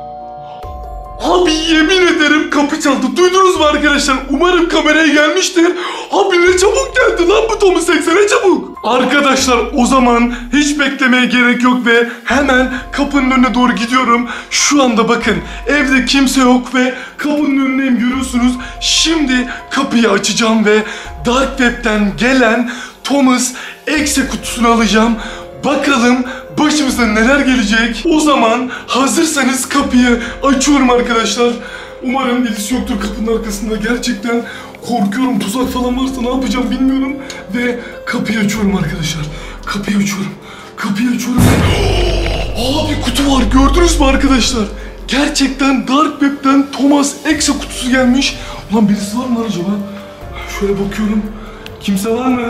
Abi yemin ederim kapı çaldı. Duydunuz mu arkadaşlar? Umarım kameraya gelmiştir. Abi ne çabuk geldi lan bu Thomas Exe, ne çabuk. Arkadaşlar o zaman hiç beklemeye gerek yok ve hemen kapının önüne doğru gidiyorum. Şu anda bakın evde kimse yok ve kapının önündeyim, görüyorsunuz. Şimdi kapıyı açacağım ve Dark Web'den gelen Thomas Exe kutusunu alacağım. Bakalım başımıza neler gelecek. O zaman hazırsanız kapıyı açıyorum arkadaşlar. Umarım birisi yoktur kapının arkasında. Gerçekten korkuyorum. Tuzak falan varsa ne yapacağım bilmiyorum. Ve kapıyı açıyorum arkadaşlar. Kapıyı açıyorum. Kapıyı açıyorum. Abi kutu var. Gördünüz mü arkadaşlar? Gerçekten Dark Web'den Thomas Exe kutusu gelmiş. Ulan birisi var mı lan acaba? Şöyle bakıyorum. Kimse var mı?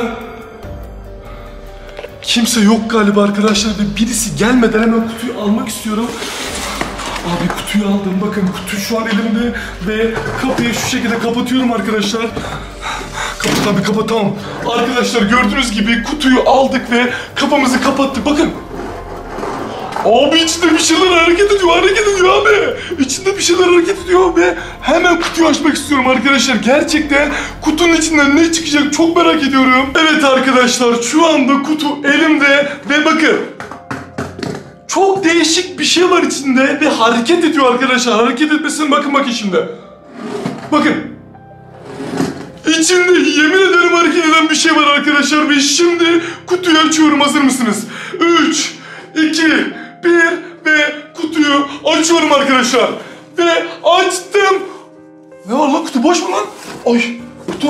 Kimse yok galiba arkadaşlar ve birisi gelmeden hemen kutuyu almak istiyorum. Abi kutuyu aldım. Bakın kutu şu an elimde ve kapıyı şu şekilde kapatıyorum arkadaşlar. Kapat abi, kapat, tamam. Arkadaşlar gördüğünüz gibi kutuyu aldık ve kapımızı kapattık. Bakın. Abi içinde bir şeyler hareket ediyor, hareket ediyor abi. İçinde bir şeyler hareket ediyor ve hemen kutuyu açmak istiyorum arkadaşlar. Gerçekten kutunun içinden ne çıkacak çok merak ediyorum. Evet arkadaşlar, şu anda kutu elimde ve bakın. Çok değişik bir şey var içinde ve hareket ediyor arkadaşlar. Hareket etmesine bakın bakın şimdi. Bakın. İçinde yemin ederim hareket eden bir şey var arkadaşlar ve şimdi kutuyu açıyorum. Hazır mısınız? üç, iki, bir ve kutuyu açıyorum arkadaşlar. Ve açtım. Ne var lan, kutu boş mu lan? Ay kutu.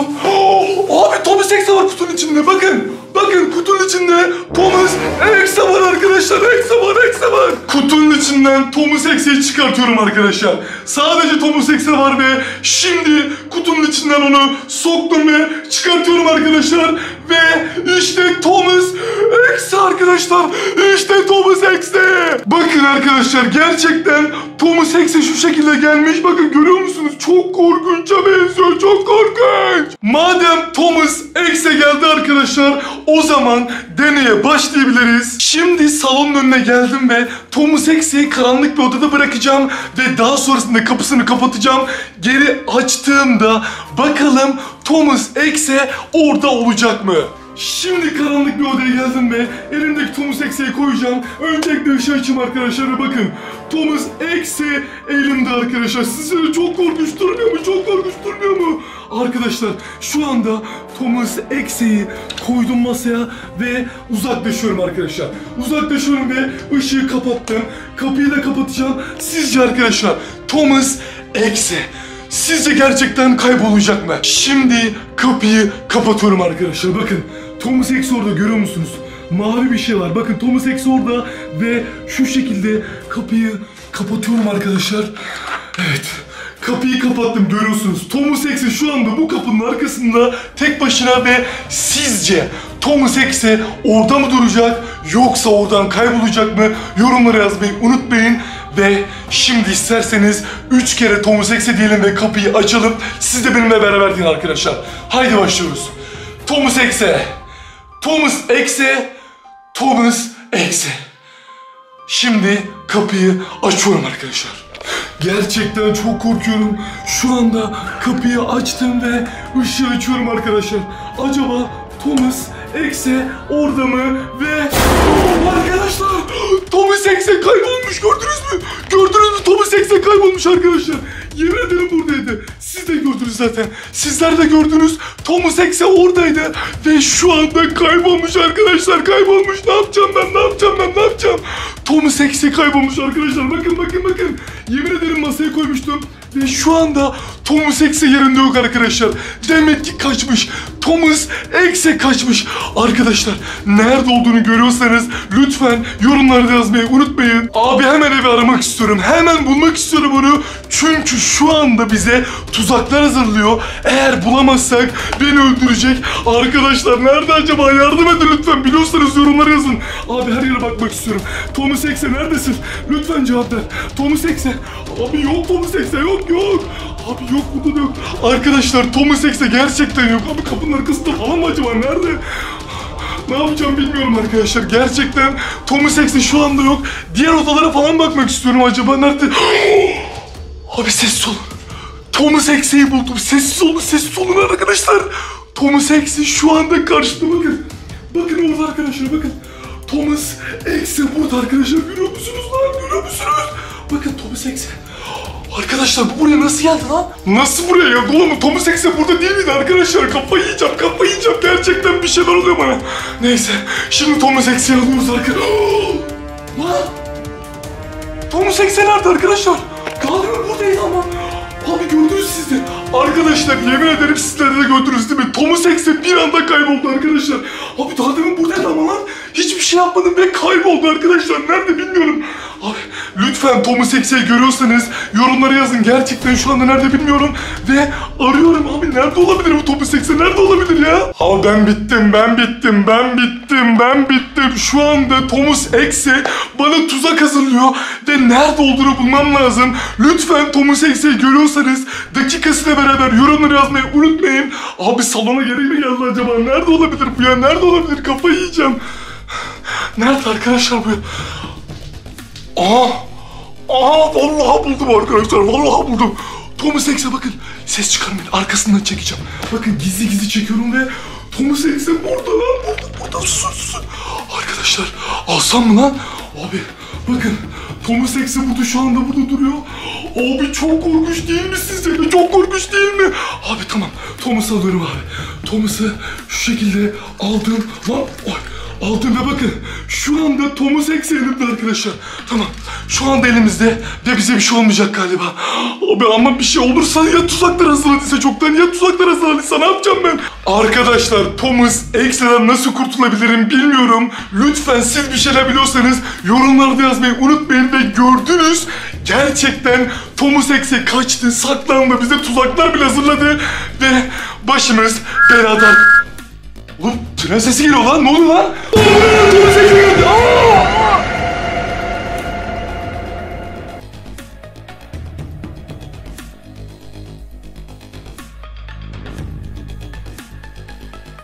Oh, abi Thomas Hexe var kutunun içinde, bakın. Bakın kutunun içinde Thomas Hexe var arkadaşlar. Hexe var, Hexe var. Kutunun içinden Thomas Hexe'yi çıkartıyorum arkadaşlar. Sadece Thomas Hexe var ve şimdi kutunun içinden onu soktum ve çıkartıyorum arkadaşlar. Ve işte Thomas Hexe arkadaşlar. İşte Thomas Hexe. Bakın arkadaşlar, gerçekten Thomas Hexe şu şekilde gelmiş. Bakın görüyor musunuz? Çok korkunça benziyor. Çok korkunç. Madem Thomas Hexe geldi arkadaşlar, o zaman deneye başlayabiliriz. Şimdi salonun önüne geldim ve Thomas Hexe'yi karanlık bir odada bırakacağım ve daha sonrasında kapısını kapatacağım. Geri açtığımda bakalım Thomas Hexe orada olacak mı? Şimdi karanlık bir odaya geldim ve elimdeki Thomas Hexe'yi koyacağım. Öncelikle ışığı açayım arkadaşlar ve bakın Thomas Hexe elimde arkadaşlar. Sizce de çok korkunç durmuyor mu? Çok korkunç durmuyor mu? Arkadaşlar şu anda Thomas Hexe'yi koydum masaya ve uzaklaşıyorum arkadaşlar. Uzaklaşıyorum ve ışığı kapattım. Kapıyı da kapatacağım. Sizce arkadaşlar Thomas Hexe sizce gerçekten kaybolacak mı? Şimdi kapıyı kapatıyorum arkadaşlar. Bakın Thomas Hexe orada, görüyor musunuz? Mavi bir şey var. Bakın Thomas Hexe orada ve şu şekilde kapıyı kapatıyorum arkadaşlar. Evet. Kapıyı kapattım, görüyorsunuz. Thomas Hexe şu anda bu kapının arkasında tek başına ve sizce Thomas Hexe orada mı duracak yoksa oradan kaybolacak mı? Yorumlara yazmayı unutmayın. Ve şimdi isterseniz üç kere Thomas Hexe diyelim ve kapıyı açalım. Siz de benimle beraber deyin arkadaşlar. Haydi başlıyoruz. Thomas Hexe. Thomas Hexe. Thomas Hexe. Şimdi kapıyı açıyorum arkadaşlar. Gerçekten çok korkuyorum. Şu anda kapıyı açtım ve ışığı açıyorum arkadaşlar. Acaba Thomas Hexe orada mı? Ve oh, arkadaşlar Thomas Hexe kaybolmuş, gördünüz mü? Gördünüz mü? Thomas Hexe kaybolmuş arkadaşlar. Yemin ederim buradaydı. Siz de gördünüz zaten. Sizler de gördünüz. Thomas Hexe oradaydı ve şu anda kaybolmuş arkadaşlar. Kaybolmuş. Ne yapacağım ben? Ne yapacağım ben? Ne yapacağım? Thomas Hexe kaybolmuş arkadaşlar. Bakın bakın bakın. Yemin ederim masaya koymuştum. Ve şu anda Thomas Hexe yerinde yok arkadaşlar. Demek ki kaçmış. Thomas Hexe kaçmış. Arkadaşlar nerede olduğunu görüyorsanız lütfen yorumlarda yazmayı unutmayın. Abi hemen evi aramak istiyorum. Hemen bulmak istiyorum onu. Çünkü şu anda bize tuzaklar hazırlıyor. Eğer bulamazsak beni öldürecek. Arkadaşlar nerede acaba? Yardım edin lütfen. Biliyorsanız yorumlara yazın. Abi her yere bakmak istiyorum. Thomas Hexe neredesin? Lütfen cevap ver. Thomas Hexe. Abi yok Thomas Hexe, yok yok. Abi yok, burada da yok. Arkadaşlar Thomas Hexe gerçekten yok. Abi kapının arkasında falan mı acaba? Nerede? Ne yapacağım bilmiyorum arkadaşlar. Gerçekten Thomas Hexe şu anda yok. Diğer odalara falan bakmak istiyorum. Acaba nerede? Abi sessiz olun. Thomas Hexe'yi buldum. Sessiz olun, sessiz olun arkadaşlar. Thomas Hexe şu anda karşımda, bakın. Bakın orada arkadaşlar, bakın. Thomas Hexe burada arkadaşlar. Görüyor musunuz lan? Görüyor musunuz? Bakın Thomas Hexe. Arkadaşlar bu buraya nasıl geldi lan? Nasıl buraya geldi oğlum? Thomas Hexe burada değil miydi arkadaşlar? Kafayı yiyeceğim, kafayı yiyeceğim. Gerçekten bir şeyler oluyor bana. Neyse. Şimdi Thomas Hexe'yi alıyoruz arkadaşlar. Lan! Thomas Hexe nerede arkadaşlar? Galiba buradaydı ama. Abi gördünüz siz de. Arkadaşlar yemin ederim sizler de gördünüz değil mi? Thomas Hexe bir anda kayboldu arkadaşlar. Abi daha demin buradaydı ama lan. Hiçbir şey yapmadım ve kayboldu arkadaşlar. Nerede bilmiyorum. Abi lütfen Thomas Hexe'yi görüyorsanız yorumlara yazın. Gerçekten şu anda nerede bilmiyorum. Ve arıyorum abi, nerede olabilir bu Thomas Hexe? Nerede olabilir ya? Abi ben bittim, ben bittim, ben bittim, ben bittim. Şu anda Thomas Hexe bana tuzak hazırlıyor. Ve nerede olduğunu bulmam lazım. Lütfen Thomas Hexe'yi görüyorsanız dakikasıyla beraber yorumlara yazmayı unutmayın. Abi salona geri mi geldi acaba? Nerede olabilir bu ya? Nerede olabilir? Kafayı yiyeceğim. Nerede arkadaşlar bu? Aha! Aha! Vallahi buldum arkadaşlar. Vallahi buldum. Thomas Hexe bakın. Ses çıkarmayın. Arkasından çekeceğim. Bakın gizli gizli çekiyorum ve Thomas Hexe burada lan. Burada burada. Susun susun. Arkadaşlar alsam mı lan? Abi bakın. Thomas Hexe burada, şu anda burada duruyor. Abi çok korkunç değil mi sizce de? Çok korkunç değil mi? Abi tamam. Thomas'ı alıyorum abi. Thomas'ı şu şekilde aldım. Lan oy. Aldım ve bakın şu anda Thomas Hex elimde arkadaşlar. Tamam şu anda elimizde ve bize bir şey olmayacak galiba. Abi ama bir şey olursa ya tuzaklar hazırladıysa çoktan ya tuzaklar hazırladıysa ne yapacağım ben? Arkadaşlar Thomas Hex'den nasıl kurtulabilirim bilmiyorum. Lütfen siz bir şeyler biliyorsanız yorumlarda yazmayı unutmayın ve gördünüz. Gerçekten Thomas Hex'e kaçtı, saklandı, bize tuzaklar bile hazırladı ve başımız belada. Oğlum tren sesi geliyor lan, ne oluyor lan? Aa, tren sesi geldi. Aa!